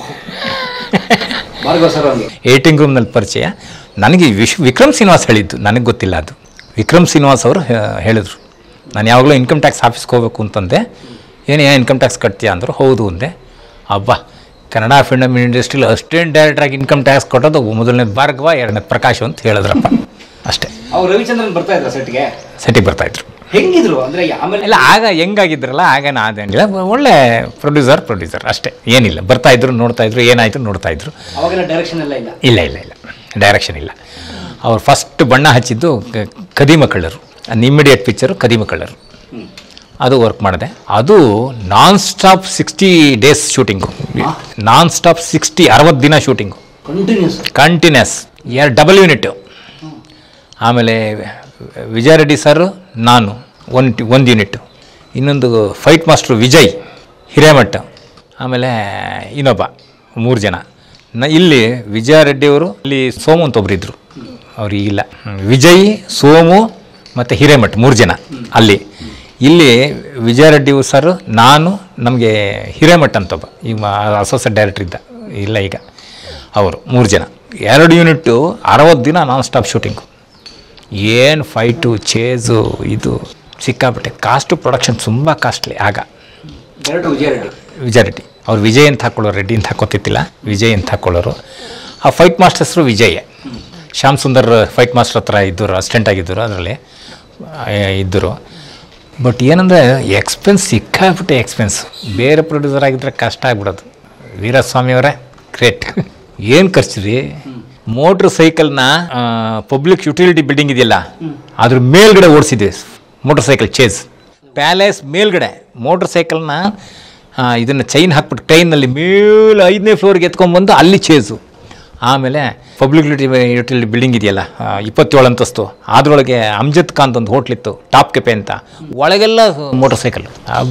ಏಟಿಂಗ್ ರೂಮ್ನಲ್ಲಿ ಪರಿಚಯ ನನಗೆ ವಿಕ್ರಮ್ ಶ್ರೀನಿವಾಸ್ ಹೇಳಿದ್ದು, ನನಗೆ ಗೊತ್ತಿಲ್ಲ ಅದು. ವಿಕ್ರಮ್ ಶ್ರೀನಿವಾಸ್ ಅವರು ಹೇಳಿದ್ರು, ನಾನು ಯಾವಾಗಲೂ ಇನ್ಕಮ್ ಟ್ಯಾಕ್ಸ್ ಆಫೀಸ್ಗೆ ಹೋಗ್ಬೇಕು ಅಂತಂದೆ. ಏನು ಇನ್ಕಮ್ ಟ್ಯಾಕ್ಸ್ ಕಟ್ತೀಯಾ ಅಂದರು. ಹೌದು ಅಂದೆ. ಹಬ್ಬ, ಕನ್ನಡ ಫಿಲ್ಮ್ ಇಂಡಸ್ಟ್ರಿಲಿ ಅಸಿಸ್ಟೆಂಟ್ ಡೈರೆಕ್ಟ್ರಾಗಿ ಇನ್ಕಮ್ ಟ್ಯಾಕ್ಸ್ ಕೊಟ್ಟೋದು ಮೊದಲನೇದು ಭಾರ್ಗವ, ಎರಡನೇದು ಪ್ರಕಾಶ್ ಅಂತ ಹೇಳಿದ್ರಪ್ಪ, ಅಷ್ಟೇ. ಅವ್ರು ರವಿಚಂದ್ರನ್ ಬರ್ತಾ ಇದ್ರು ಸೆಟ್ಟಿಗೆ ಬರ್ತಾಯಿದ್ರು. ಹೆಂಗಿದ್ರು ಅಂದರೆ ಆಮೇಲೆ ಇಲ್ಲ, ಆಗ ಹೆಂಗಾಗಿದ್ರಲ್ಲ, ಆಗ ಅದೇನಿಲ್ಲ, ಒಳ್ಳೆ ಪ್ರೊಡ್ಯೂಸರ್ ಅಷ್ಟೇ, ಏನಿಲ್ಲ. ಬರ್ತಾಯಿದ್ರು, ನೋಡ್ತಾಯಿದ್ರು, ಏನಾಯಿತು ನೋಡ್ತಾಯಿದ್ರು. ಅವಾಗೆಲ್ಲ ಡೈರೆಕ್ಷನ್ ಎಲ್ಲ ಇಲ್ಲ. ಇಲ್ಲ ಡೈರೆಕ್ಷನ್ ಇಲ್ಲ. ಅವ್ರು ಫಸ್ಟ್ ಬಣ್ಣ ಹಚ್ಚಿದ್ದು ಕದೀಮ ಕಳ್ಳರು, ಇಮ್ಮಿಡಿಯೇಟ್ ಪಿಕ್ಚರು ಕದೀಮ ಕಳ್ಳರು. ಅದು ವರ್ಕ್ ಮಾಡಿದೆ. ಅದು non stop 60 days shooting, non stop 60 ದಿನ ಶೂಟಿಂಗು, ಕಂಟಿನ್ಯೂಸ್. Double unit. ಆಮೇಲೆ ವಿಜಯ ರೆಡ್ಡಿ ಸರ್, ನಾನು ಒಂದು ಯೂನಿಟ್ಟು, ಇನ್ನೊಂದು ಫೈಟ್ ಮಾಸ್ಟ್ರು ವಿಜಯ್ ಹಿರೇಮಠ, ಆಮೇಲೆ ಇನ್ನೊಬ್ಬ, 3 ಜನ. ಇಲ್ಲಿ ವಿಜಯ ರೆಡ್ಡಿಯವರು, ಇಲ್ಲಿ ಸೋಮು ಅಂತ ಒಬ್ಬರಿದ್ದರು, ಅವ್ರು ಈಗಿಲ್ಲ. ವಿಜಯ್, ಸೋಮು ಮತ್ತು ಹಿರೇಮಠ 3 ಜನ ಅಲ್ಲಿ. ಇಲ್ಲಿ ವಿಜಯ ರೆಡ್ಡಿ ಸರ್, ನಾನು, ನಮಗೆ ಹಿರೇಮಠ ಅಂತ ಒಬ್ಬ ಈಗ ಅಸೋಸಿಯೇಟ್ ಡೈರೆಕ್ಟ್ರ್ ಇದ್ದ, ಇಲ್ಲ ಈಗ, ಅವರು 3 ಜನ. 2 ಯೂನಿಟ್ಟು 60 ದಿನ ನಾನ್ ಸ್ಟಾಪ್ ಶೂಟಿಂಗು. ಏನು ಫೈಟು, ಚೇಸು, ಇದು ಸಿಕ್ಕಾಬಿಟ್ಟೆ. ಕಾಸ್ಟು ಪ್ರೊಡಕ್ಷನ್ ತುಂಬ ಕಾಸ್ಟ್ಲಿ ಆಗ. ವಿಜಯ ರೆಡ್ಡಿ ಅವ್ರು ವಿಜಯ್ ಅಂತ ಹಾಕ್ಕೊಳ್ಳೋರು, ರೆಡ್ಡಿ ಅಂತ ಹಾಕೋತಿತ್ತಿಲ್ಲ, ವಿಜಯ್ ಅಂತ ಹಾಕ್ಕೊಳ್ಳೋರು. ಆ ಫೈಟ್ ಮಾಸ್ಟರ್ಸ್ರು ವಿಜಯ್. ಶ್ಯಾಮ್ ಸುಂದರ್ ಫೈಟ್ ಮಾಸ್ಟರ್ ಹತ್ರ ಇದ್ದರು, ಅಸಿಸ್ಟೆಂಟ್ ಆಗಿದ್ದರು, ಅದರಲ್ಲಿ ಇದ್ದರು. ಬಟ್ ಏನಂದರೆ ಎಕ್ಸ್ಪೆನ್ಸ್ ಸಿಕ್ಕಾಬಿಟ್ಟೆ ಎಕ್ಸ್ಪೆನ್ಸ್. ಬೇರೆ ಪ್ರೊಡ್ಯೂಸರ್ ಆಗಿದ್ದರೆ ಕಷ್ಟ ಆಗ್ಬಿಡೋದು. ವೀರಸ್ವಾಮಿಯವರೇ ಗ್ರೇಟ್. ಏನು ಖರ್ಚು ರೀ. ಮೋಟ್ರ್ ಸೈಕಲ್ನ ಪಬ್ಲಿಕ್ ಯುಟಿಲಿಟಿ ಬಿಲ್ಡಿಂಗ್ ಇದೆಯಲ್ಲ, ಅದ್ರ ಮೇಲ್ಗಡೆ ಓಡಿಸಿದ್ವಿ ಮೋಟ್ರ್ ಸೈಕಲ್ ಚೇಸ್. ಪ್ಯಾಲೇಸ್ ಮೇಲ್ಗಡೆ ಮೋಟ್ರ್ ಸೈಕಲ್ನ ಇದನ್ನು ಚೈನ್ ಹಾಕ್ಬಿಟ್ಟು ಟ್ರೈನಲ್ಲಿ ಮೇಲೆ 5ನೇ ಫ್ಲೋರ್ಗೆ ಎತ್ಕೊಂಡ್ಬಂದು ಅಲ್ಲಿ ಚೇಸು. ಆಮೇಲೆ ಪಬ್ಲಿಕ್ ಯುಟಿಲಿಟಿ ಬಿಲ್ಡಿಂಗ್ ಇದೆಯಲ್ಲ, 27 ಅಂತಸ್ತು, ಅದರೊಳಗೆ ಅಮ್ಜದ್ ಖಾನ್ ಒಂದು ಹೋಟ್ಲಿತ್ತು, ಟಾಪ್ ಕೆಪೆ ಅಂತ, ಒಳಗೆಲ್ಲ ಮೋಟರ್ ಸೈಕಲ್.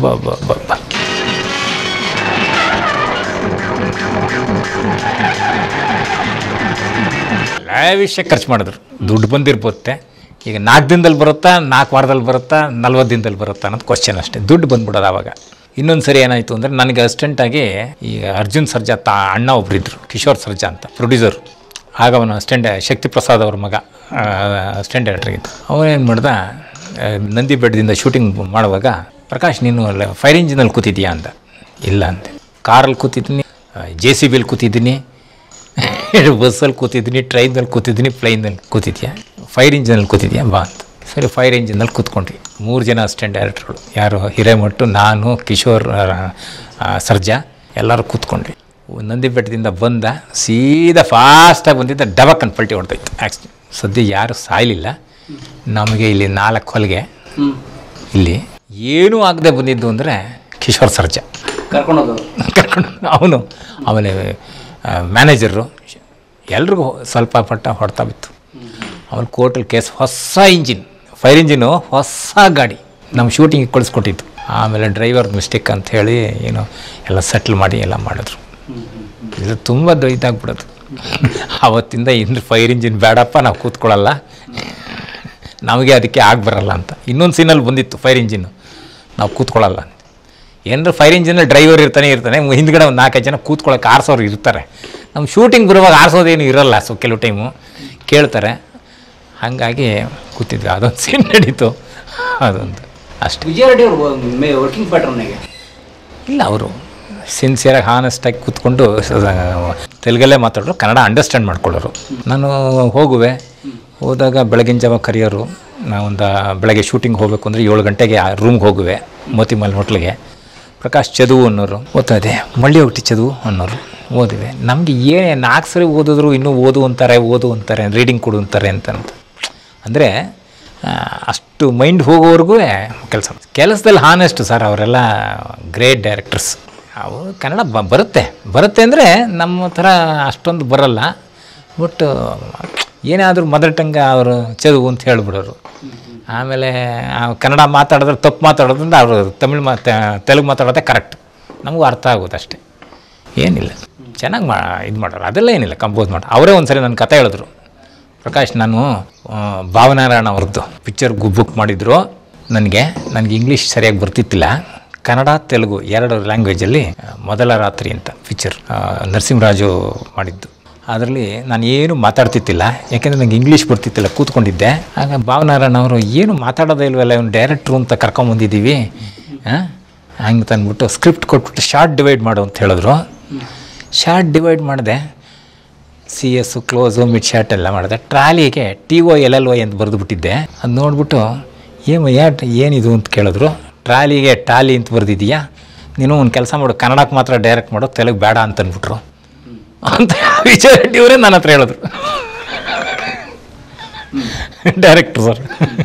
ಲಾವಿಷ ಖರ್ಚು ಮಾಡಿದ್ರು. ದುಡ್ಡು ಬಂದಿರ್ಬೋತ್ತೆ. ಈಗ 4 ದಿನದಲ್ಲಿ ಬರುತ್ತಾ, 4 ವಾರದಲ್ಲಿ ಬರುತ್ತಾ, 40 ದಿನದಲ್ಲಿ ಬರುತ್ತಾ ಅನ್ನೋದು ಕ್ವಶನ್ ಅಷ್ಟೇ. ದುಡ್ಡು ಬಂದ್ಬಿಡೋದು ಆವಾಗ. ಇನ್ನೊಂದು ಸರಿ ಏನಾಯಿತು ಅಂದರೆ, ನನಗೆ ಅಸಿಸ್ಟೆಂಟಾಗಿ ಈಗ ಅರ್ಜುನ್ ಸರ್ಜಾ ಅಣ್ಣ ಒಬ್ಬರಿದ್ದರು, ಕಿಶೋರ್ ಸರ್ಜಾ ಅಂತ ಪ್ರೊಡ್ಯೂಸರು. ಆಗ ಅವನು ಅಸಿಸ್ಟೆಂಟ್ ಶಕ್ತಿ ಪ್ರಸಾದ್ ಅವ್ರ ಮಗ ಅಸಿಸ್ಟೆಂಟ್ ಡೈರೆಕ್ಟ್ರಾಗಿತ್ತು. ಅವನೇನು ಮಾಡ್ದ, ನಂದಿ ಬೆಟ್ಟದಿಂದ ಶೂಟಿಂಗ್ ಮಾಡುವಾಗ, ಪ್ರಕಾಶ್ ನೀನು ಫೈರ್ ಇಂಜಿನಲ್ಲಿ ಕೂತಿದ್ದೀಯಾ ಅಂದ. ಇಲ್ಲ ಅಂತೆ. ಕಾರಲ್ಲಿ ಕೂತಿದ್ದೀನಿ, JCBಯಲ್ಲಿ ಕೂತಿದ್ದೀನಿ, ಬಸ್ಸಲ್ಲಿ ಕೂತಿದ್ದೀನಿ, ಟ್ರೈನಲ್ಲಿ ಕೂತಿದ್ದೀನಿ, ಪ್ಲೈನಲ್ಲಿ ಕೂತಿದ್ಯಾ, ಫೈರ್ ಇಂಜಿನಲ್ಲಿ ಕೂತಿದ್ಯಾ ಬಾ ಅಂತ. ಸರಿ, ಫೈರ್ ಇಂಜಿನಲ್ಲಿ ಕೂತ್ಕೊಂಡ್ರಿ. 3 ಜನ ಅಸಿಸ್ಟೆಂಟ್ ಡೈರೆಕ್ಟ್ರುಗಳು, ಯಾರು ಹಿರೇಮಠು, ನಾನು, ಕಿಶೋರ್, ಸರ್ಜಾ ಎಲ್ಲರೂ ಕೂತ್ಕೊಂಡ್ರಿ. ನಂದಿ ಬೆಟ್ಟದಿಂದ ಬಂದ ಸೀದಾ ಫಾಸ್ಟಾಗಿ ಬಂದಿದ್ದ, ಡಬಕ್ಕನ್ನು ಪಲ್ಟಿ ಹೊಡೆದೋಯ್ತು. ಆ್ಯಕ್ಸಿಡೆಂಟ್. ಸದ್ಯ ಯಾರು ಸಾಯಲಿಲ್ಲ. ನಮಗೆ ಇಲ್ಲಿ 4 ಹೊಲಿಗೆ, ಇಲ್ಲಿ ಏನೂ ಆಗದೆ ಬಂದಿದ್ದು ಅಂದರೆ ಕಿಶೋರ್ ಸರ್ಜಾ ಕರ್ಕೊಂಡು ಅವನು, ಆಮೇಲೆ ಮ್ಯಾನೇಜರು, ಎಲ್ರಿಗೂ ಸ್ವಲ್ಪ ಪಟ್ಟ ಹೊಡ್ತಾ ಬಿತ್ತು. ಆಮೇಲೆ ಕೋರ್ಟಲ್ಲಿ ಕೇಸ್, ಹೊಸ ಇಂಜಿನ್, ಫೈರ್ ಇಂಜಿನು, ಹೊಸ ಗಾಡಿ ನಮ್ಮ ಶೂಟಿಂಗಿಗೆ ಕಳಿಸ್ಕೊಟ್ಟಿದ್ದು. ಆಮೇಲೆ ಡ್ರೈವರ್ ಮಿಸ್ಟೇಕ್ ಅಂತ ಹೇಳಿ ಏನೋ ಎಲ್ಲ ಸೆಟ್ಲ್ ಮಾಡಿ ಎಲ್ಲ ಮಾಡಿದ್ರು. ಇದು ತುಂಬ ಇದಾಗ್ಬಿಡೋದು. ಆವತ್ತಿಂದ ಇನ್ನು ಫೈರ್ ಇಂಜಿನ್ ಬೇಡಪ್ಪ, ನಾವು ಕೂತ್ಕೊಳ್ಳಲ್ಲ, ನಮಗೆ ಅದಕ್ಕೆ ಬರಲ್ಲ ಅಂತ. ಇನ್ನೊಂದು ಸೀನಲ್ಲಿ ಬಂದಿತ್ತು ಫೈರ್ ಇಂಜಿನ್ನು, ನಾವು ಕೂತ್ಕೊಳ್ಳಲ್ಲ ಅಂತ. ಏನಾರು ಫೈರ್ ಇಂಜಿನಲ್ಲಿ ಡ್ರೈವರ್ ಇರ್ತಾನೆ, ಹಿಂದ್ಗಡೆ ಒಂದು 4-5 ಜನ ಕೂತ್ಕೊಳ್ಳೋಕೆ ಆರಿಸೋರು ಇರ್ತಾರೆ. ನಮ್ಮ ಶೂಟಿಂಗ್ ಬರುವಾಗ ಆರಿಸೋದೇನು ಇರೋಲ್ಲ. ಸೊ ಕೆಲವು ಟೈಮು ಕೇಳ್ತಾರೆ. ಹಾಗಾಗಿ ಕೂತಿದ್ವಿ. ಅದೊಂದು ಸೀನ್ ನಡೀತು, ಅದೊಂದು ಅಷ್ಟೇ. ವಿಜಯ ರೆಡ್ಡಿ ಅವರು ವರ್ಕಿಂಗ್ ಪ್ಯಾಟರ್ನಾಗೆ ಇಲ್ಲ, ಅವರು ಸಿನ್ಸಿಯರಾಗಿ ಹಾನೆಸ್ಟಾಗಿ ಕೂತ್ಕೊಂಡು ತೆಲುಗಲ್ಲೇ ಮಾತಾಡೋರು, ಕನ್ನಡ ಅಂಡರ್ಸ್ಟ್ಯಾಂಡ್ ಮಾಡ್ಕೊಳ್ಳೋರು. ನಾನು ಹೋದಾಗ ಬೆಳಗಿನ ಜಾವ ಕರೆಯೋರು. ನಾವೊಂದು ಬೆಳಗ್ಗೆ ಶೂಟಿಂಗ್ ಹೋಗಬೇಕು ಅಂದರೆ 7 ಗಂಟೆಗೆ ರೂಮ್ಗೆ ಹೋಗುವೆ, ಮೋತಿಮಲ್ ಹೋಟ್ಲಿಗೆ. ಪ್ರಕಾಶ್ ಚದುವು ಅನ್ನೋರು, ಓದ್ತಾ ಇದೆ, ಮಳ್ಳಿ ಹೋಗ್ತಿ ಚದುವು ಅನ್ನೋರು, ಓದಿವೆ. ನಮಗೆ 4 ಸರಿ ಓದಿದ್ರು ಇನ್ನೂ ಓದು ಅಂತಾರೆ, ರೀಡಿಂಗ್ ಕೊಡು ಅಂತಾರೆ ಅಂತ. ಅಂದರೆ ಅಷ್ಟು ಮೈಂಡ್ ಹೋಗೋವರೆಗೂ ಕೆಲಸದಲ್ಲಿ ಹಾನೆಸ್ಟ್ ಸರ್. ಅವರೆಲ್ಲ ಗ್ರೇಟ್ ಡೈರೆಕ್ಟರ್ಸ್. ಅವರು ಕನ್ನಡ ಬರುತ್ತೆ ಅಂದರೆ ನಮ್ಮ ಥರ ಅಷ್ಟೊಂದು ಬರಲ್ಲ. ಬಟ್ ಏನಾದರೂ ಮದರ್ ಟಂಗ ಅವರು ಚದುವು ಅಂತ ಹೇಳ್ಬಿಡೋರು. ಆಮೇಲೆ ಕನ್ನಡ ಮಾತಾಡಿದ್ರೆ ತಪ್ಪು ಮಾತಾಡೋದ್ರಿಂದ ಅವರು ತೆಲುಗು ಮಾತಾಡೋದೇ ಕರೆಕ್ಟ್, ನಮಗೂ ಅರ್ಥ ಆಗೋದು ಅಷ್ಟೇ, ಏನಿಲ್ಲ. ಚೆನ್ನಾಗಿ ಇದು ಮಾಡೋರು, ಅದೆಲ್ಲ ಏನಿಲ್ಲ. ಕಂಪೋಸ್ ಮಾಡಿ ಅವರೇ ಒಂದು ಸರಿ ನನ್ನ ಕತೆ ಹೇಳಿದ್ರು. ಪ್ರಕಾಶ್, ನಾನು ಭಾವನಾರಾಯಣ ಅವ್ರದ್ದು ಪಿಕ್ಚರ್ ಬುಕ್ ಮಾಡಿದ್ರು. ನನಗೆ ಇಂಗ್ಲೀಷ್ ಸರಿಯಾಗಿ ಬರ್ತಿತ್ತಿಲ್ಲ. ಕನ್ನಡ ತೆಲುಗು 2 ಲ್ಯಾಂಗ್ವೇಜಲ್ಲಿ ಮೊದಲ ರಾತ್ರಿ ಅಂತ ಪಿಕ್ಚರ್ ನರಸಿಂಹರಾಜು ಮಾಡಿದ್ದು. ಅದರಲ್ಲಿ ನಾನು ಏನು ಮಾತಾಡ್ತಿತ್ತಿಲ್ಲ, ಯಾಕೆಂದರೆ ನನಗೆ ಇಂಗ್ಲೀಷ್ ಬರ್ತಿತ್ತಿಲ್ಲ, ಕೂತ್ಕೊಂಡಿದ್ದೆ. ಆಗ ಭಾವನಾರಾಯಣ ಅವರು, ಏನು ಮಾತಾಡೋದೇ ಇಲ್ವಲ್ಲ, ಇವ್ನು ಡೈರೆಕ್ಟ್ರು ಅಂತ ಕರ್ಕೊಂಬಂದಿದ್ದೀವಿ ಹಂಗೆ ತಂದ್ಬಿಟ್ಟು ಸ್ಕ್ರಿಪ್ಟ್ ಕೊಟ್ಬಿಟ್ಟು ಶಾರ್ಟ್ ಡಿವೈಡ್ ಮಾಡು ಅಂತ ಹೇಳಿದ್ರು. ಶಾರ್ಟ್ ಡಿವೈಡ್ ಮಾಡಿದೆ, CS ಕ್ಲೋಸು ಮಿಡ್ ಶಾರ್ಟ್ ಎಲ್ಲ ಮಾಡಿದೆ. ಟ್ರಾಲಿಗೆ TOLLY ಅಂತ ಬರೆದುಬಿಟ್ಟಿದ್ದೆ. ಅದು ನೋಡ್ಬಿಟ್ಟು ಏನಿದು ಅಂತ ಕೇಳಿದ್ರು. ಟ್ರಾಲಿಗೆ ಟಾಲಿ ಅಂತ ಬರೆದಿದ್ದೀಯಾ, ನೀನು ಒಂದು ಕೆಲಸ ಮಾಡು, ಕನ್ನಡಕ್ಕೆ ಮಾತ್ರ ಡೈರೆಕ್ಟ್ ಮಾಡು, ತೆಲುಗು ಬೇಡ ಅಂತ ಅಂದ್ಬಿಟ್ರು ಅಂತ ವಿಜಯ ರೆಡ್ಡಿ ಅವರೇ ನನ್ನ ಹತ್ರ ಹೇಳಿದ್ರು. Director sir.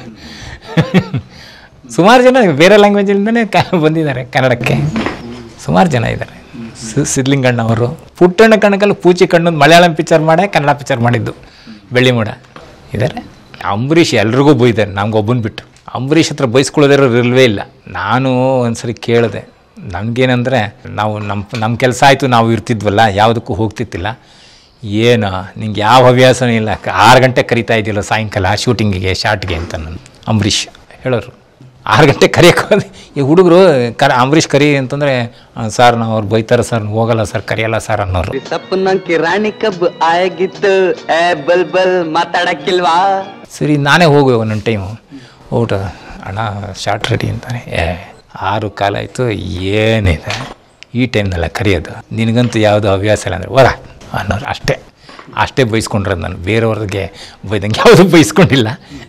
ಸುಮಾರು ಜನ ಬೇರೆ ಲ್ಯಾಂಗ್ವೇಜಿಂದನೇ ಬಂದಿದ್ದಾರೆ ಕನ್ನಡಕ್ಕೆ, ಸುಮಾರು ಜನ ಇದ್ದಾರೆ. ಸಿದ್ಲಿಂಗಣ್ಣ ಅವರು, ಪುಟ್ಟಣ್ಣ ಕಣಕಲ್ಲಿ ಪೂಚಿ ಕಣ್ಣು ಮಲಯಾಳಂ ಪಿಕ್ಚರ್ ಮಾಡೇ ಕನ್ನಡ ಪಿಕ್ಚರ್ ಮಾಡಿದ್ದು, ಬೆಳ್ಳಿಮೂಡ ಇದ್ದಾರೆ. ಅಂಬರೀಷ್ ಎಲ್ರಿಗೂ ಬೈದಾರೆ, ನಮ್ಗೊಬ್ಬನ ಬಿಟ್ಟು. ಅಂಬರೀಷ್ ಹತ್ರ ಬೈಸ್ಕೊಳ್ಳೋದಿರೋ ಇರಲ್ವೇ ಇಲ್ಲ. ನಾನು ಒಂದು ಸರಿ ಕೇಳಿದೆ, ನಮಗೇನೆಂದರೆ ನಾವು ನಮ್ಮ ಕೆಲಸ ಆಯಿತು, ನಾವು ಇರ್ತಿದ್ವಲ್ಲ, ಯಾವುದಕ್ಕೂ ಹೋಗ್ತಿತ್ತಿಲ್ಲ. ಏನು ನಿಂಗೆ ಯಾವ ಹವ್ಯಾಸನೂ ಇಲ್ಲ, 6 ಗಂಟೆ ಕರಿತಾ ಇದೆಯಲ್ಲ ಸಾಯಂಕಾಲ ಶೂಟಿಂಗಿಗೆ, ಶಾರ್ಟ್ಗೆ ಅಂತ ನಾನು ಅಂಬರೀಷ್ ಹೇಳೋರು. 6 ಗಂಟೆ ಕರೆಯೋಕೆ ಈ ಹುಡುಗರು ಅಂಬರೀಷ್ ಕರಿ ಅಂತಂದರೆ, ಸರ್ ನಾವು ಅವ್ರು ಬೈತಾರೆ ಸರ್, ಹೋಗಲ್ಲ ಸರ್, ಕರೆಯಲ್ಲ ಸರ್ ಅನ್ನೋರು. ರಾಣಿ ಕಬ್ ಆಗಿತ್ತು ಮಾತಾಡಕ್ಕಿಲ್ವಾ. ಸರಿ, ನಾನೇ ಹೋಗುವೆ ಒಂದೊಂದು ಟೈಮು. ಊಟ ಅಣ್ಣ ಶಾರ್ಟ್ ರೆಡಿ ಅಂತಾನೆ. 6 ಕಾಲ ಆಯಿತು, ಏನಿದೆ ಈ ಟೈಮ್ನೆಲ್ಲ ಕರೆಯೋದು, ನಿನಗಂತೂ ಯಾವುದೋ ಹವ್ಯಾಸ ಇಲ್ಲ ಅಂದರೆ ವರ ಅನ್ನೋರು. ಅಷ್ಟೇ ಬೈಸ್ಕೊಂಡ್ರೆ ನಾನು, ಬೇರೆಯವ್ರಿಗೆ ಬೈದಂಗೆ ಯಾವುದೂ ಬೈಸ್ಕೊಂಡಿಲ್ಲ.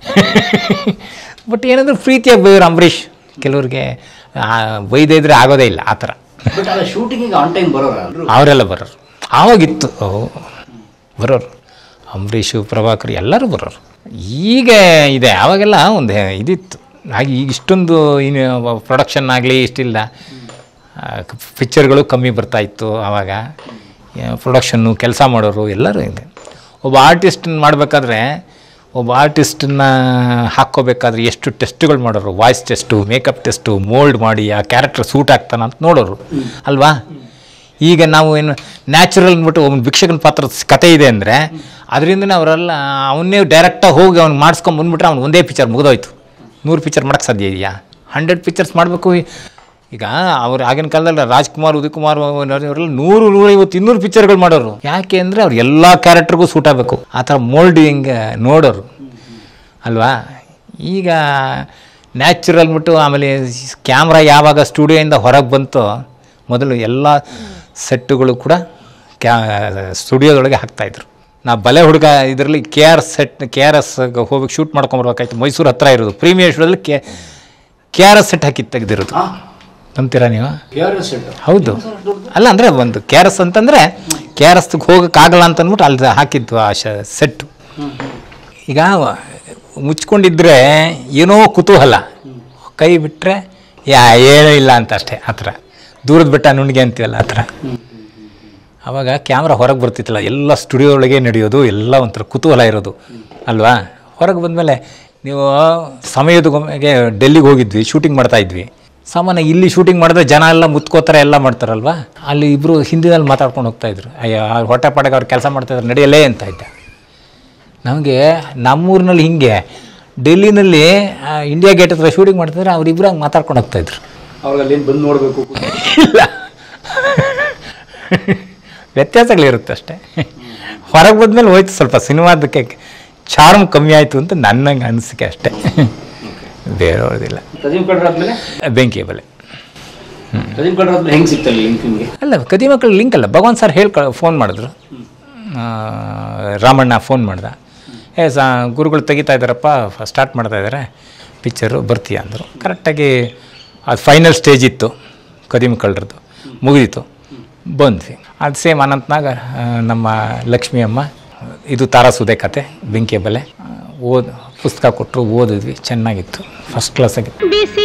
ಬಟ್ ಏನಂದ್ರೆ ಪ್ರೀತಿಯಾಗಿ ಬೈಯೋರು ಅಂಬರೀಷ್. ಕೆಲವ್ರಿಗೆ ಬೈದೇ ಇದ್ರೆ ಆಗೋದೇ ಇಲ್ಲ ಆ ಥರ. ಶೂಟಿಂಗಿಗೆ ಆನ್ ಟೈಮ್ ಬರೋರು ಅವರೆಲ್ಲ ಬರೋರು. ಆವಾಗಿತ್ತು ಬರೋರು, ಅಂಬರೀಷು, ಪ್ರಭಾಕರ್ ಎಲ್ಲರೂ ಬರೋರು. ಈಗ ಇದೆ, ಆವಾಗೆಲ್ಲ ಒಂದು ಇದಿತ್ತು. ಹಾಗೆ ಈಗ ಇಷ್ಟೊಂದು ಪ್ರೊಡಕ್ಷನ್ ಆಗಲಿ ಇಷ್ಟಿಲ್ಲ, ಪಿಕ್ಚರ್ಗಳು ಕಮ್ಮಿ ಬರ್ತಾಯಿತ್ತು ಆವಾಗ. ಪ್ರೊಡಕ್ಷನ್ನು ಕೆಲಸ ಮಾಡೋರು ಎಲ್ಲರೂ ಇದೆ. ಒಬ್ಬ ಆರ್ಟಿಸ್ಟನ್ನ ಮಾಡಬೇಕಾದ್ರೆ, ಒಬ್ಬ ಆರ್ಟಿಸ್ಟನ್ನ ಹಾಕ್ಕೋಬೇಕಾದ್ರೆ ಎಷ್ಟು ಟೆಸ್ಟ್ಗಳು ಮಾಡೋರು, voice test, makeup test, mould ಮಾಡಿ ಆ ಕ್ಯಾರೆಕ್ಟರ್ ಸೂಟ್ ಆಗ್ತಾನೆ ಅಂತ ನೋಡೋರು ಅಲ್ವಾ. ಈಗ ನಾವು ಏನು ನ್ಯಾಚುರಲ್ ಅಂದ್ಬಿಟ್ಟು ಒಬ್ಬನ ಭಿಕ್ಷಕನ ಪಾತ್ರ ಕತೆ ಇದೆ ಅಂದರೆ ಅದರಿಂದನೇ ಅವರೆಲ್ಲ ಅವನ್ನೇ ಡೈರೆಕ್ಟಾಗಿ ಹೋಗಿ ಅವ್ನು ಮಾಡಿಸ್ಕೊಂಬಂದ್ಬಿಟ್ರೆ ಅವ್ನು ಒಂದೇ ಪಿಕ್ಚರ್ ಮುಗಿದೋಯ್ತು. 100 ಪಿಕ್ಚರ್ ಮಾಡೋಕ್ಕೆ ಸಾಧ್ಯ ಇದೆಯಾ? 100 ಪಿಕ್ಚರ್ಸ್ ಮಾಡಬೇಕು. ಈಗ ಅವ್ರು ಆಗಿನ ಕಾಲದಲ್ಲಿ ರಾಜ್ಕುಮಾರ್, ಉದಯ್ ಕುಮಾರ್ ಅವರೆಲ್ಲ 100, 150, 200 ಪಿಕ್ಚರ್ಗಳು ಮಾಡೋರು. ಯಾಕೆ ಅಂದರೆ ಅವ್ರು ಎಲ್ಲ ಕ್ಯಾರೆಕ್ಟರ್ಗೂ ಸೂಟ್ ಆಗಬೇಕು, ಆ ಥರ ಮೋಲ್ಡಿಂಗ್ ನೋಡೋರು ಅಲ್ವಾ. ಈಗ ನ್ಯಾಚುರಲ್ ಬಿಟ್ಟು ಆಮೇಲೆ ಕ್ಯಾಮ್ರಾ ಯಾವಾಗ ಸ್ಟುಡಿಯೋಯಿಂದ ಹೊರಗೆ ಬಂತೋ, ಮೊದಲು ಎಲ್ಲ ಸೆಟ್ಟುಗಳು ಕೂಡ ಸ್ಟುಡಿಯೋದೊಳಗೆ ಹಾಕ್ತಾಯಿದ್ರು. ನಾ ಬಲೆ ಹುಡುಗ ಇದರಲ್ಲಿ KRS ಹೋಗಿ ಶೂಟ್ ಮಾಡ್ಕೊಂಬರ್ಬೇಕಾಯ್ತು. ಮೈಸೂರು ಹತ್ತಿರ ಇರೋದು ಪ್ರೀಮಿಯರ್ ಸ್ಟುಡಿಯೋದಲ್ಲಿ KRS ಸೆಟ್ ಹಾಕಿ ತೆಗೆದಿರೋದು. ನಂಬ್ತೀರಾ ನೀವು? ಹೌದು. ಅಲ್ಲ ಅಂದರೆ ಒಂದು KRS ಅಂತಂದರೆ KRSಗೆ ಹೋಗೋಕ್ಕಾಗಲ್ಲ ಅಂತ ಅಂದ್ಬಿಟ್ಟು ಅಲ್ಲಿ ಹಾಕಿದ್ದು ಆ ಸೆಟ್ಟು. ಈಗ ಮುಚ್ಕೊಂಡಿದ್ರೆ ಏನೋ ಕುತೂಹಲ, ಕೈ ಬಿಟ್ಟರೆ ಏನೂ ಇಲ್ಲ ಅಂತ ಅಷ್ಟೇ. ಆ ಥರ ದೂರದ ಬೆಟ್ಟ ನುಣ್ಗೆ ಅಂತೀವಲ್ಲ ಆ ಥರ. ಆವಾಗ ಕ್ಯಾಮ್ರಾ ಹೊರಗೆ ಬರ್ತಿತ್ತಲ್ಲ, ಎಲ್ಲ ಸ್ಟುಡಿಯೋ ಒಳಗೆ ನಡೆಯೋದು, ಎಲ್ಲ ಒಂಥರ ಕುತೂಹಲ ಇರೋದು ಅಲ್ವಾ. ಹೊರಗೆ ಬಂದಮೇಲೆ ನೀವು ಸಮಯದೊಮ್ಮೆಗೆ ಡೆಲ್ಲಿಗೆ ಹೋಗಿದ್ವಿ, ಶೂಟಿಂಗ್ ಮಾಡ್ತಾಯಿದ್ವಿ. ಸಾಮಾನ್ಯ ಇಲ್ಲಿ ಶೂಟಿಂಗ್ ಮಾಡಿದ್ರೆ ಜನ ಎಲ್ಲ ಮುತ್ಕೋತಾರೆ, ಎಲ್ಲ ಮಾಡ್ತಾರಲ್ವ. ಅಲ್ಲಿ ಇಬ್ಬರು ಹಿಂದಿನಲ್ಲಿ ಮಾತಾಡ್ಕೊಂಡು ಹೋಗ್ತಾಯಿದ್ರು. ಅಯ್ಯೋ ಹೊಟ್ಟೆ ಪಾಡಕ್ಕೆ ಅವ್ರು ಕೆಲಸ ಮಾಡ್ತಾಯಿದ್ರು, ನಡೆಯಲೇ ಅಂತ ಇದ್ದ. ನಮಗೆ ನಮ್ಮೂರಿನಲ್ಲಿ ಹಿಂಗೆ ಡೆಲ್ಲಿನಲ್ಲಿ ಇಂಡಿಯಾ ಗೇಟ್ ಹತ್ರ ಶೂಟಿಂಗ್ ಮಾಡ್ತಿದ್ರೆ ಅವರಿಬ್ಬರು ಹಂಗೆ ಮಾತಾಡ್ಕೊಂಡು ಹೋಗ್ತಾಯಿದ್ರು. ಅವ್ರಲ್ಲಿ ಬಂದು ನೋಡಬೇಕು ಇಲ್ಲ, ವ್ಯತ್ಯಾಸಗಳಿರುತ್ತೆ ಅಷ್ಟೇ. ಹೊರಗೆ ಬಂದಮೇಲೆ ಹೋಯ್ತು ಸ್ವಲ್ಪ ಸಿನಿಮಾದಕ್ಕೆ ಚಾರ್ಮ್ ಕಮ್ಮಿ ಆಯಿತು ಅಂತ ನನ್ನಂಗೆ ಅನಿಸಿಕೆ ಅಷ್ಟೇ, ಬೇರೆಯವ್ರದಿಲ್ಲ. ಬೆಂಕಿ ಬಲೆ ಹೆಂಗೆ ಸಿಗ್ತಲ್ಲ ಲಿಂಕ್ ನಿಮಗೆ? ಅಲ್ಲ, ಕದಿ ಮಕ್ಕಳು ಲಿಂಕ್ ಅಲ್ಲ, ಭಗವಾನ್ ಸರ್ ಫೋನ್ ಮಾಡಿದ್ರು. ರಾಮಣ್ಣ ಫೋನ್ ಮಾಡ್ದ, ಗುರುಗಳು ತೆಗಿತಾ ಇದ್ದಾರಪ್ಪ, ಸ್ಟಾರ್ಟ್ ಮಾಡ್ತಾ ಇದ್ದಾರೆ ಪಿಕ್ಚರು, ಬರ್ತೀಯ ಅಂದರು. ಕರೆಕ್ಟಾಗಿ ಅದು ಫೈನಲ್ ಸ್ಟೇಜ್ ಇತ್ತು ಕದಿ ಮಕ್ಕಳದ್ದು, ಮುಗಿದಿತ್ತು. ಬಂದ್ವಿ. ಅದು ಸೇಮ್ ಅನಂತನಾಗ ನಮ್ಮ ಲಕ್ಷ್ಮಿ ಅಮ್ಮ, ಇದು ತಾರಾಸುದೆ ಕತೆ, ಬೆಂಕಿ ಬಲೆ ಪುಸ್ತಕ ಕೊಟ್ಟರು, ಓದಿದ್ವಿ. ಚೆನ್ನಾಗಿತ್ತು, ಫಸ್ಟ್ ಕ್ಲಾಸ್ ಆಗಿತ್ತು.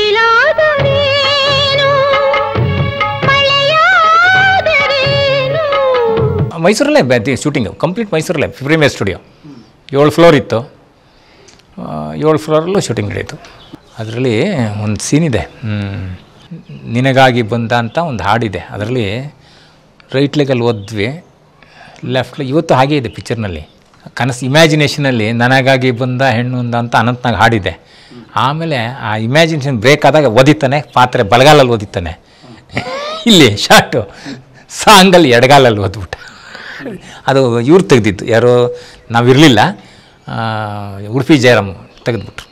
ಮೈಸೂರಲ್ಲೇ ಶೂಟಿಂಗು ಕಂಪ್ಲೀಟ್ ಮೈಸೂರಲ್ಲೇ, ಪ್ರೀಮಿಯರ್ ಸ್ಟುಡಿಯೋ 7 ಫ್ಲೋರ್ ಇತ್ತು. 7 ಫ್ಲೋರಲ್ಲೂ ಶೂಟಿಂಗ್ ನಡೆಯಿತು. ಅದರಲ್ಲಿ ಒಂದು ಸೀನ್ ಇದೆ, ನಿನಗಾಗಿ ಬಂದ ಅಂತ ಒಂದು ಹಾಡಿದೆ. ಅದರಲ್ಲಿ ರೈಟ್ ಲೆಗಲ್ಲಿ ಓದ್ವಿ, ಲೆಫ್ಟ್ ಲೆಗ್ ಇವತ್ತು ಹಾಗೇ ಇದೆ ಪಿಕ್ಚರ್ನಲ್ಲಿ. ಕನಸು ಇಮ್ಯಾಜಿನೇಷನಲ್ಲಿ ನನಗಾಗಿ ಬಂದ ಹೆಣ್ಣು ಅಂತ ಅನಂತನಾಗ ಹಾಡಿದೆ. ಆಮೇಲೆ ಆ ಇಮ್ಯಾಜಿನೇಷನ್ ಬ್ರೇಕ್ ಆದಾಗ ಓದಿತಾನೆ, ಪಾತ್ರೆ ಬಲಗಾಲಲ್ಲಿ ಓದಿತಾನೆ. ಇಲ್ಲಿ ಶಾರ್ಟು ಸಾಂಗಲ್ಲಿ ಎಡಗಾಲಲ್ಲಿ ಓದ್ಬಿಟ್ಟ. ಅದು ಇವ್ರು ತೆಗೆದಿದ್ದು, ಯಾರೋ ನಾವಿರಲಿಲ್ಲ, ಉಡುಪಿ ಜಯರಾಮ್ ತೆಗೆದ್ಬಿಟ್ರು.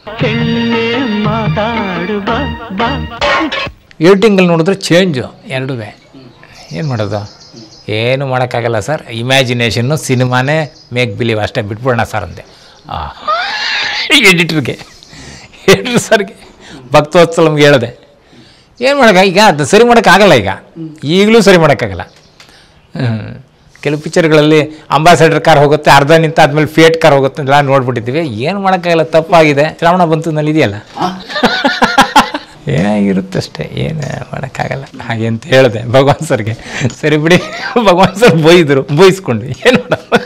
ಎಡಿಟಿಂಗಲ್ಲಿ ನೋಡಿದ್ರೆ ಚೇಂಜು ಎರಡೂ. ಏನು ಮಾಡೋದು? ಏನು ಮಾಡೋಕ್ಕಾಗಲ್ಲ ಸರ್, ಇಮ್ಯಾಜಿನೇಷನ್ನು ಸಿನಿಮಾನೇ ಮೇಕ್ ಬಿಲೀವ್ ಅಷ್ಟೇ, ಬಿಟ್ಬಿಡೋಣ ಸರ್ ಅಂದೆ ಎಡಿಟ್ರಿಗೆ ಸರ್ಗೆ. ಭಕ್ತೋತ್ಸವಮ್ಗೆ ಹೇಳಿದೆ, ಏನು ಮಾಡೋಕ್ಕ, ಈಗ ಅದು ಸರಿ ಮಾಡೋಕ್ಕಾಗಲ್ಲ, ಈಗಲೂ ಸರಿ ಮಾಡೋಕ್ಕಾಗಲ್ಲ. ಕೆಲವು ಪಿಕ್ಚರ್ಗಳಲ್ಲಿ ಅಂಬಾಸಡರ್ ಕಾರ್ ಹೋಗುತ್ತೆ, ಅರ್ಧ ನಿಂತಾದ್ಮೇಲೆ ಫೇಟ್ ಕಾರ್ ಹೋಗುತ್ತೆ, ಎಲ್ಲ ನೋಡ್ಬಿಟ್ಟಿದ್ದೀವಿ. ಏನು ಮಾಡೋಕ್ಕಾಗಲ್ಲ, ತಪ್ಪಾಗಿದೆ. ಶ್ರಾವಣ ಬಂತನಲ್ಲಿ ಇದೆಯಲ್ಲ, ಏನಾಗಿರುತ್ತೆ ಅಷ್ಟೇ, ಏನು ಮಾಡೋಕ್ಕಾಗಲ್ಲ ಹಾಗೆ ಅಂತ ಹೇಳಿದೆ ಭಗವಾನ್ ಸರ್ಗೆ. ಸರಿ ಬಿಡಿ, ಭಗವಾನ್ ಸರ್ ಬೈಸ್ಕೊಂಡ್ವಿ, ಏನು ಮಾಡೋದು.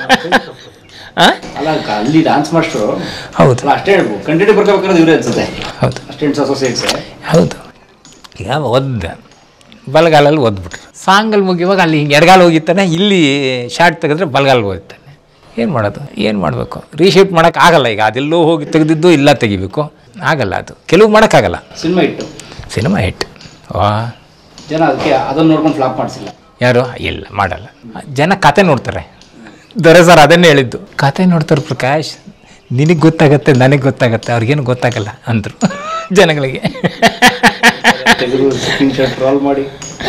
ಅಲ್ಲಿ ಡಾನ್ಸ್ ಮಾಸ್ಟರು ಹೌದು, ಅಷ್ಟೇ ಕಂಟಿನ್ಯೂ ಬರ್ಕೋಬೇಕಾದ್ರೆ ಇವರೇ ಅನ್ಸುತ್ತೆ. ಹೌದು, ಅಸ್ಟೆಂಟ್ಸ್ ಅಸೋಸಿಯೇಟ್ಸ್. ಹೌದು. ಈಗ ಒದ್ದೆ ಬಲಗಾಲಲ್ಲಿ ಓದ್ಬಿಟ್ರು. ಸಾಂಗಲ್ಲಿ ಮುಗಿಯುವಾಗ ಅಲ್ಲಿ ಹಿಂಗೆ ಎಡಗಾಲ ಹೋಗಿತ್ತಾನೆ, ಇಲ್ಲಿ ಶಾರ್ಟ್ ತೆಗೆದ್ರೆ ಬಲಗಾಲ ಹೋಗ್ತಾನೆ. ಏನು ಮಾಡೋದು, ಏನು ಮಾಡಬೇಕು? ರೀಶೂಟ್ ಮಾಡೋಕ್ಕಾಗಲ್ಲ. ಈಗ ಅದೆಲ್ಲೋ ಹೋಗಿ ತೆಗೆದಿದ್ದು ಇಲ್ಲ ತೆಗಿಬೇಕು, ಆಗಲ್ಲ. ಅದು ಕೆಲವು ಮಾಡೋಕ್ಕಾಗಲ್ಲ. ಸಿನಿಮಾ ಹಿಟ್ ಜನ ಅದಕ್ಕೆ ಅದನ್ನು ನೋಡ್ಕೊಂಡು ಫ್ಲಾಪ್ ಮಾಡಿಸಿಲ್ಲ ಯಾರು, ಇಲ್ಲ ಮಾಡಲ್ಲ. ಜನ ಕತೆ ನೋಡ್ತಾರೆ. ದೊರೆ ಸರ್ ಅದನ್ನೇ ಹೇಳಿದ್ದು, ಕತೆ ನೋಡ್ತಾರೆ ಪ್ರಕಾಶ್, ನಿನಗೆ ಗೊತ್ತಾಗತ್ತೆ, ನನಗೆ ಗೊತ್ತಾಗತ್ತೆ, ಅವ್ರಿಗೇನು ಗೊತ್ತಾಗಲ್ಲ ಅಂದರು ಜನಗಳಿಗೆ. ಮಾಡಿ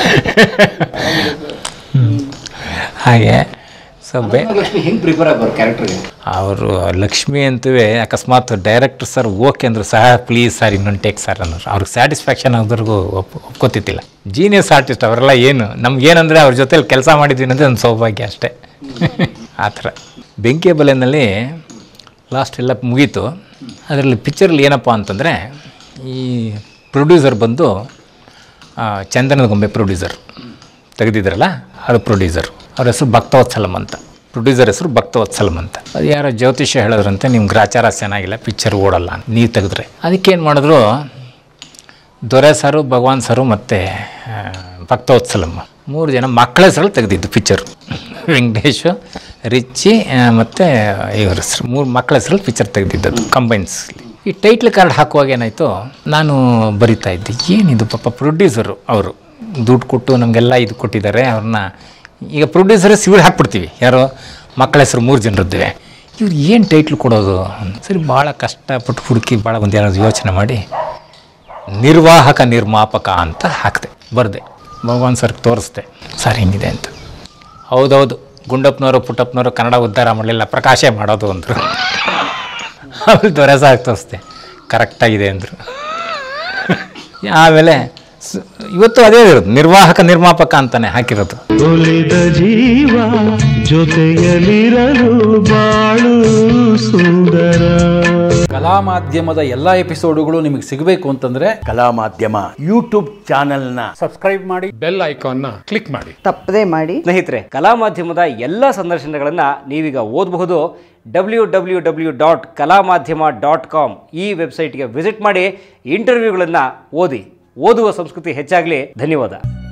ಹಾಗೆ ಹೆಂಗೆ ಪ್ರಿಪೇರ್ ಆಗ್ಬಾರ ಕ್ಯಾರೆಕ್ಟರ್ಗೆ? ಅವರು ಲಕ್ಷ್ಮಿ ಅಂತವೇ ಅಕಸ್ಮಾತ್ ಡೈರೆಕ್ಟರ್ ಸರ್ ಓಕೆ ಅಂದರು, ಸಹ ಪ್ಲೀಸ್ ಸರ್ ಇನ್ನೊಂದು ಟೇಕ್ ಸರ್ ಅನ್ನೋರು. ಅವ್ರಿಗೆ ಸ್ಯಾಟಿಸ್ಫ್ಯಾಕ್ಷನ್ ಆದ್ರಿಗೂ ಒಪ್ಕೋತಿದ್ದಿಲ್ಲ. ಜೀನಿಯಸ್ ಆರ್ಟಿಸ್ಟ್ ಅವರೆಲ್ಲ. ಏನು ನಮ್ಗೇನಂದರೆ ಅವ್ರ ಜೊತೆಲಿ ಕೆಲಸ ಮಾಡಿದ್ದೀನಿ ಅಂದರೆ ಒಂದು ಸೌಭಾಗ್ಯ ಅಷ್ಟೇ. ಆ ಥರ ಬೆಂಕಿ ಬಲೆನಲ್ಲಿ ಲಾಸ್ಟ್ ಎಲ್ಲ ಮುಗೀತು. ಅದರಲ್ಲಿ ಪಿಕ್ಚರಲ್ಲಿ ಏನಪ್ಪ ಅಂತಂದರೆ, ಈ ಪ್ರೊಡ್ಯೂಸರ್ ಬಂದು ಚಂದನದ ಗೊಂಬೆ ಪ್ರೊಡ್ಯೂಸರ್ ತೆಗೆದಿದ್ರಲ್ಲ, ಅದು ಪ್ರೊಡ್ಯೂಸರ್. ಅವ್ರ ಹೆಸರು ಭಕ್ತವತ್ಸಲಂ ಅಂತ, ಪ್ರೊಡ್ಯೂಸರ್ ಹೆಸರು ಭಕ್ತವತ್ಸಲಂ ಅಂತ. ಅದು ಯಾರೋ ಜ್ಯೋತಿಷ್ಯ ಹೇಳಿದ್ರಂತೆ, ನಿಮ್ಗೆ ಗ್ರಾಚಾರ ಚೆನ್ನಾಗಿಲ್ಲ, ಪಿಕ್ಚರ್ ಓಡಲ್ಲ ನೀವು ತೆಗೆದ್ರೆ. ಅದಕ್ಕೇನು ಮಾಡಿದ್ರು, ದೊರೆ ಸರು, ಭಗವಾನ್ ಸರು ಮತ್ತು ಭಕ್ತವತ್ಸಲಂ 3 ಜನ ಮಕ್ಕಳ ಹೆಸರಲ್ಲಿ ತೆಗೆದಿದ್ದು ಪಿಕ್ಚರು. ವೆಂಕಟೇಶು, ರಿಚ್ಚಿ ಮತ್ತು ಇವ್ರ ಹೆಸರು 3 ಮಕ್ಕಳ ಹೆಸರಲ್ಲಿ ಪಿಕ್ಚರ್ ತೆಗೆದಿದ್ದದು ಕಂಬೈನ್ಸ್. ಈ ಟೈಟ್ಲ್ ಕಾರ್ಡ್ ಹಾಕುವಾಗ ಏನಾಯಿತು, ನಾನು ಬರಿತಾ ಇದ್ದೆ, ಏನಿದು ಪಾಪ ಪ್ರೊಡ್ಯೂಸರು ಅವರು ದುಡ್ಡು ಕೊಟ್ಟು ನಮಗೆಲ್ಲ ಇದು ಕೊಟ್ಟಿದ್ದಾರೆ. ಅವ್ರನ್ನ ಈಗ ಪ್ರೊಡ್ಯೂಸರೇ ಸಿವಿಲ್ ಹಾಕ್ಬಿಡ್ತೀವಿ, ಯಾರೋ ಮಕ್ಕಳ ಹೆಸರು 3 ಜನರದ್ದಿವೆ, ಇವ್ರು ಏನು ಟೈಟ್ಲ್ ಕೊಡೋದು? ಸರಿ, ಭಾಳ ಕಷ್ಟಪಟ್ಟು ಹುಡುಕಿ ಭಾಳ ಒಂದು ಏನಾದ್ರು ಯೋಚನೆ ಮಾಡಿ ನಿರ್ವಾಹಕ ನಿರ್ಮಾಪಕ ಅಂತ ಹಾಕಿದೆ, ಬರೆದೆ. ಭಗವಾನ್ ಸರ್ಗೆ ತೋರಿಸ್ದೆ, ಸರ್ ಹಿಂಗಿದೆ ಅಂತ. ಹೌದೌದು, ಗುಂಡಪ್ಪನವರು ಪುಟ್ಟಪ್ಪನವರು ಕನ್ನಡ ಉದ್ಧಾರ ಮಾಡಲಿಲ್ಲ, ಪ್ರಕಾಶೇ ಮಾಡೋದು ಅಂದರು. ಆಮೇಲೆ ದೊರೆ ಸಾಹೇಬ್ ತೋರಿಸ್ದೆ, ಕರೆಕ್ಟಾಗಿದೆ ಅಂದರು. ಆಮೇಲೆ ಇವತ್ತು ಅದೇ ಇರೋದು, ನಿರ್ವಾಹಕ ನಿರ್ಮಾಪಕ ಅಂತಾನೆ ಹಾಕಿರೋದು. ಜೀವ ಜೊತೆಯಲ್ಲಿರಲು ಬಾಳು ಸುಂದರ. ಕಲಾ ಮಾಧ್ಯಮದ ಎಲ್ಲ ಎಪಿಸೋಡುಗಳು ನಿಮಗೆ ಸಿಗಬೇಕು ಅಂತಂದ್ರೆ ಕಲಾ ಮಾಧ್ಯಮ ಯೂಟ್ಯೂಬ್ ಚಾನೆಲ್ನ ಸಬ್ಸ್ಕ್ರೈಬ್ ಮಾಡಿ, ಬೆಲ್ ಐಕಾನ್ನ ಕ್ಲಿಕ್ ಮಾಡಿ. ತಪ್ಪದೇ ಮಾಡಿ. ಸ್ನೇಹಿತರೆ, ಕಲಾ ಮಾಧ್ಯಮದ ಎಲ್ಲ ಸಂದರ್ಶನಗಳನ್ನು ನೀವೀಗ ಓದಬಹುದು. www.kalamadhyama.com ಈ ವೆಬ್ಸೈಟ್ಗೆ ವಿಸಿಟ್ ಮಾಡಿ, ಇಂಟರ್ವ್ಯೂಗಳನ್ನು ಓದಿ. ಓದುವ ಸಂಸ್ಕೃತಿ ಹೆಚ್ಚಾಗಲಿ. ಧನ್ಯವಾದ.